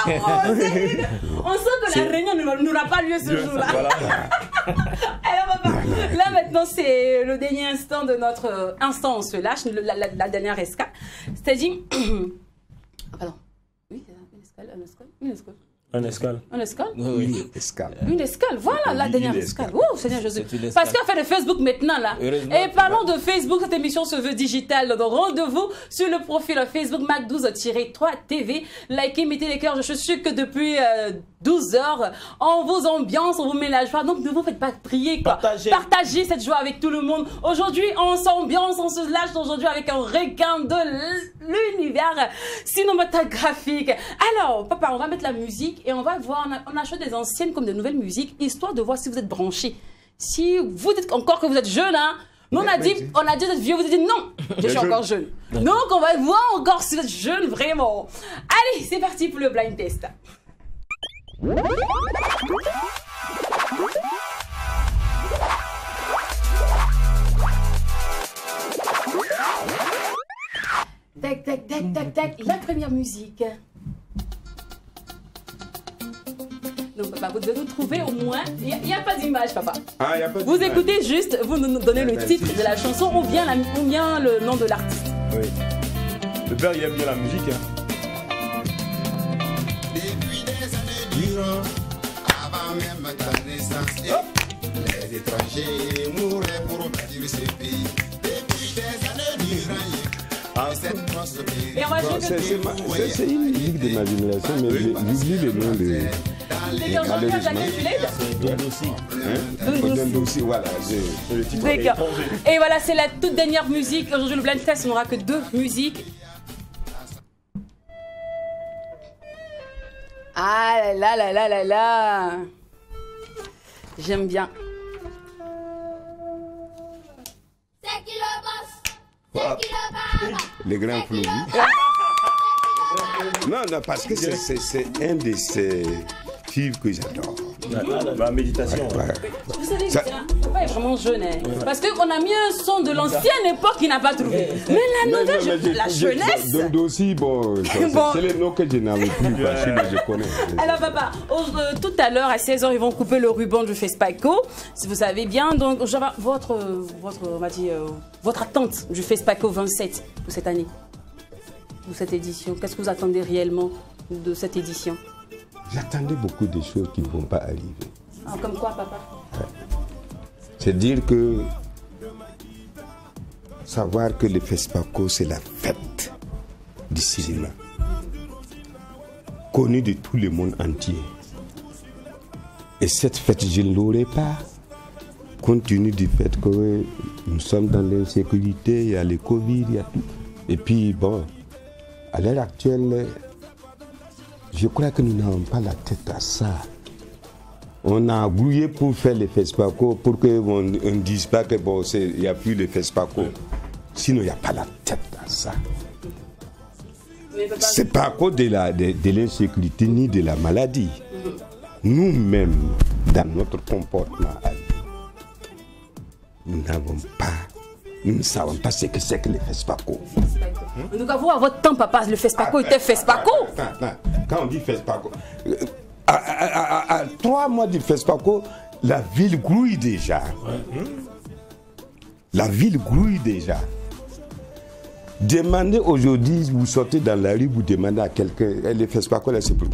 B: On sent que la réunion n'aura pas lieu ce jour-là. Voilà. Alors, papa, là maintenant c'est le dernier instant de notre euh, instant on se lâche, la, la, la dernière escale. C'est-à-dire... ah, pardon. Oui, une escale, une escale, une escale.
D: Un escale.
B: Un escale
H: Oui, une escale.
B: Une escale, voilà la dernière escale. Oh, Seigneur Jésus. Parce qu'on fait de Facebook maintenant, là. Et parlons de Facebook, cette émission se veut digitale. Donc rendez-vous sur le profil Facebook Mac douze trois T V. Likez, mettez les cœurs. Je suis sûr que depuis euh, douze heures, on vous ambiance, on vous met la joie. Donc ne vous faites pas prier, quoi. Partagez. Partagez cette joie avec tout le monde. Aujourd'hui, on s'ambiance, on se lâche aujourd'hui avec un regain de l'univers cinématographique. Alors, papa, on va mettre la musique. Et on va voir, on, a, on achète des anciennes comme de nouvelles musiques, histoire de voir si vous êtes branchés. Si vous dites encore que vous êtes jeune, hein, nous on a dit, on a dit vous êtes vieux, vous avez dit non, je suis encore jeune. Donc on va voir encore si vous êtes jeune, vraiment. Allez, c'est parti pour le blind test. Tac, tac, tac, tac, tac, la première musique. Donc, papa, vous devez nous trouver au moins. Il n'y a, a pas d'image, papa.
H: Ah, y a pas
B: vous écoutez juste, vous nous donnez le titre de la chanson ou bien, la, ou bien le nom de l'artiste.
D: Oui. Le père, il aime bien la musique. Hein.
K: Depuis des années durant, avant même ta naissance, les étrangers mouraient pour bâtir ce pays. Depuis des années durant,
D: ah.
B: Et on va jouer de
H: c'est une musique de ma génération, mais j'oublie le nom de.
B: C'est un chanteur Daniel Fuled.
H: Dondossi, voilà.
B: D'accord. Et voilà, c'est la toute dernière musique. Aujourd'hui, le blind test, on n'aura que deux musiques. Ah là là là là là. J'aime bien.
L: C'est qui le boss? C'est qui le papa?
H: Les grands flous. Non, non, parce que c'est un de ces films que j'adore.
D: La méditation.
B: Ouais, ouais. Vous savez que ça... papa est vraiment jeune. Hein? Ouais. Parce qu'on a mis un son de l'ancienne époque qu'il n'a pas trouvé. Mais la nouvelle, je... je... la jeunesse.
H: Dondossi, bon, bon. c'est les noms que je n'avais plus. Parce que je connais.
B: Alors, papa, euh, tout à l'heure, à seize heures, ils vont couper le ruban du FESPACO. Si vous savez bien, donc, votre, votre, on va dire, euh, votre attente du FESPACO vingt-sept pour cette année, pour cette édition, qu'est-ce que vous attendez réellement de cette édition?
H: J'attendais beaucoup de choses qui ne vont pas arriver.
B: Ah, comme quoi, papa?
H: Ouais. C'est dire que savoir que le FESPACO, c'est la fête du cinéma, connue de tout le monde entier. Et cette fête, je ne l'aurais pas, compte tenu du fait que nous sommes dans l'insécurité, il y a le Covid, il y a tout. Et puis, bon, à l'heure actuelle, je crois que nous n'avons pas la tête à ça. On a grouillé pour faire le FESPACO pour qu'on ne dise pas qu'il bon, n'y a plus le FESPACO. Sinon, il n'y a pas la tête à ça. Ce n'est pas à cause de l'insécurité ni de la maladie. Nous-mêmes, dans notre comportement, nous n'avons pas, nous ne savons pas ce que c'est que le FESPACO.
B: Donc, à vous, à votre temps, papa, le FESPACO ah, était FESPACO.
H: Attends, attends. Quand on dit FESPACO, euh, à, à, à, à, à trois mois du FESPACO, la ville grouille déjà. Ouais. La ville grouille déjà. Demandez aujourd'hui, vous sortez dans la rue, vous demandez à quelqu'un, le FESPACO, là, c'est pour.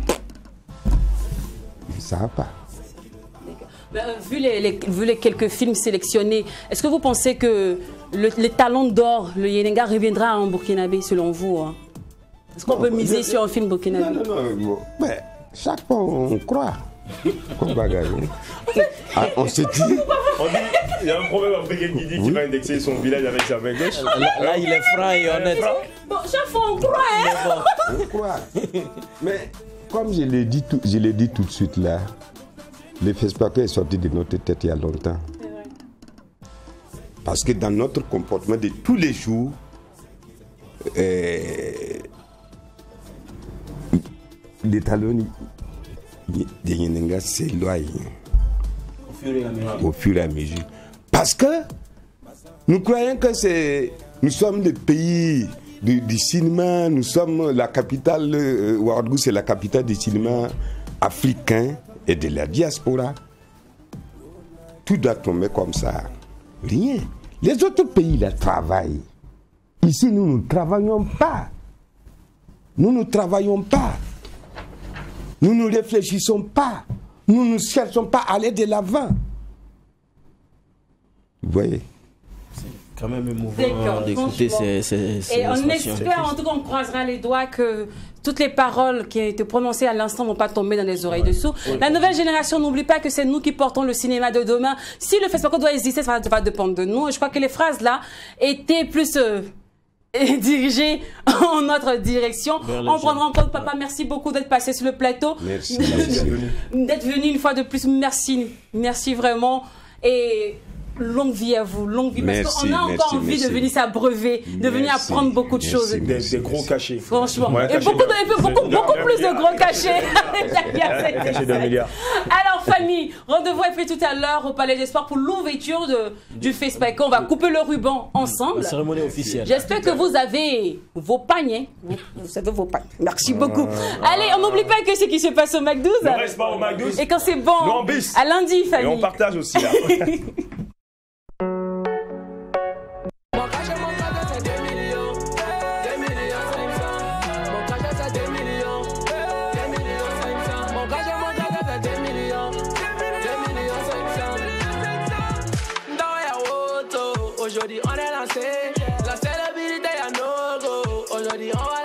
H: Ça va pas.
B: Ben, vu, les, les, vu les quelques films sélectionnés, est-ce que vous pensez que le, les talons d'or, le Yenenga reviendra en burkinabé selon vous hein? Est-ce qu'on peut miser sur un film burkinabé?
H: Non, non, non. Mais chaque fois, on croit. Qu'on va gagner. Ah, on se dit.
D: On dit, il y a un problème africain qui dit oui. qu'il va indexer son village avec sa main gauche.
C: Là, là, il est franc et honnête.
B: Bon, chaque fois, on croit, hein?
H: On croit. Mais comme je l'ai dit, tout, je l'ai dit tout de suite là, le FESPACO est sorti de notre tête il y a longtemps. Parce que dans notre comportement de tous les jours, euh, les talons de Yenenga s'éloignent au fur et à mesure. Parce que nous croyons que c'est, nous sommes le pays du, du cinéma, nous sommes la capitale, euh, Ouagadougou c'est la capitale du cinéma africain et de la diaspora. Tout doit tomber comme ça. Rien. Les autres pays là travaillent. Ici, nous ne travaillons pas. Nous ne travaillons pas. Nous ne réfléchissons pas. Nous ne cherchons pas à aller de l'avant. Vous voyez?
C: C'est quand même émouvant d'écouter ces, ces, ces
B: Et on espère, en tout cas, on croisera les doigts que toutes les paroles qui ont été prononcées à l'instant ne vont pas tomber dans les oreilles dessous. Oui. La nouvelle génération, n'oublie pas que c'est nous qui portons le cinéma de demain. Si le FESPACO doit exister, ça va dépendre de nous. Et je crois que les phrases là étaient plus euh, dirigées en notre direction. On prendra en compte, papa, merci beaucoup d'être passé sur le plateau.
H: Merci.
B: D'être venu une fois de plus. Merci. Merci vraiment. Et longue vie à vous, longue vie,
H: merci,
B: parce qu'on a encore
H: merci,
B: envie
H: merci.
B: de venir s'abreuver, de
H: merci,
B: venir apprendre beaucoup de
H: merci,
B: choses.
D: Des, des gros cachets.
B: Franchement,
D: Ouais,
B: et
D: cachets
B: beaucoup, de, et beaucoup, beaucoup plus de gros cachets.
D: Cachets d'un milliard.
B: Alors Fanny, rendez-vous est fait tout à l'heure au Palais des Sports pour l'ouverture de, du FESPACO. On va couper le ruban ensemble.
C: La cérémonie officielle.
B: J'espère que vous avez vos paniers. Vous, vous avez vos paniers. Merci beaucoup. Allez, on n'oublie pas que ce qui se passe au McDo.
D: Ne reste pas au McDo.
B: Et quand c'est bon, à lundi, Fanny.
D: Et on partage aussi là.
A: Aujourd'hui on est lancé, la célébrité à no go. Aujourd'hui on va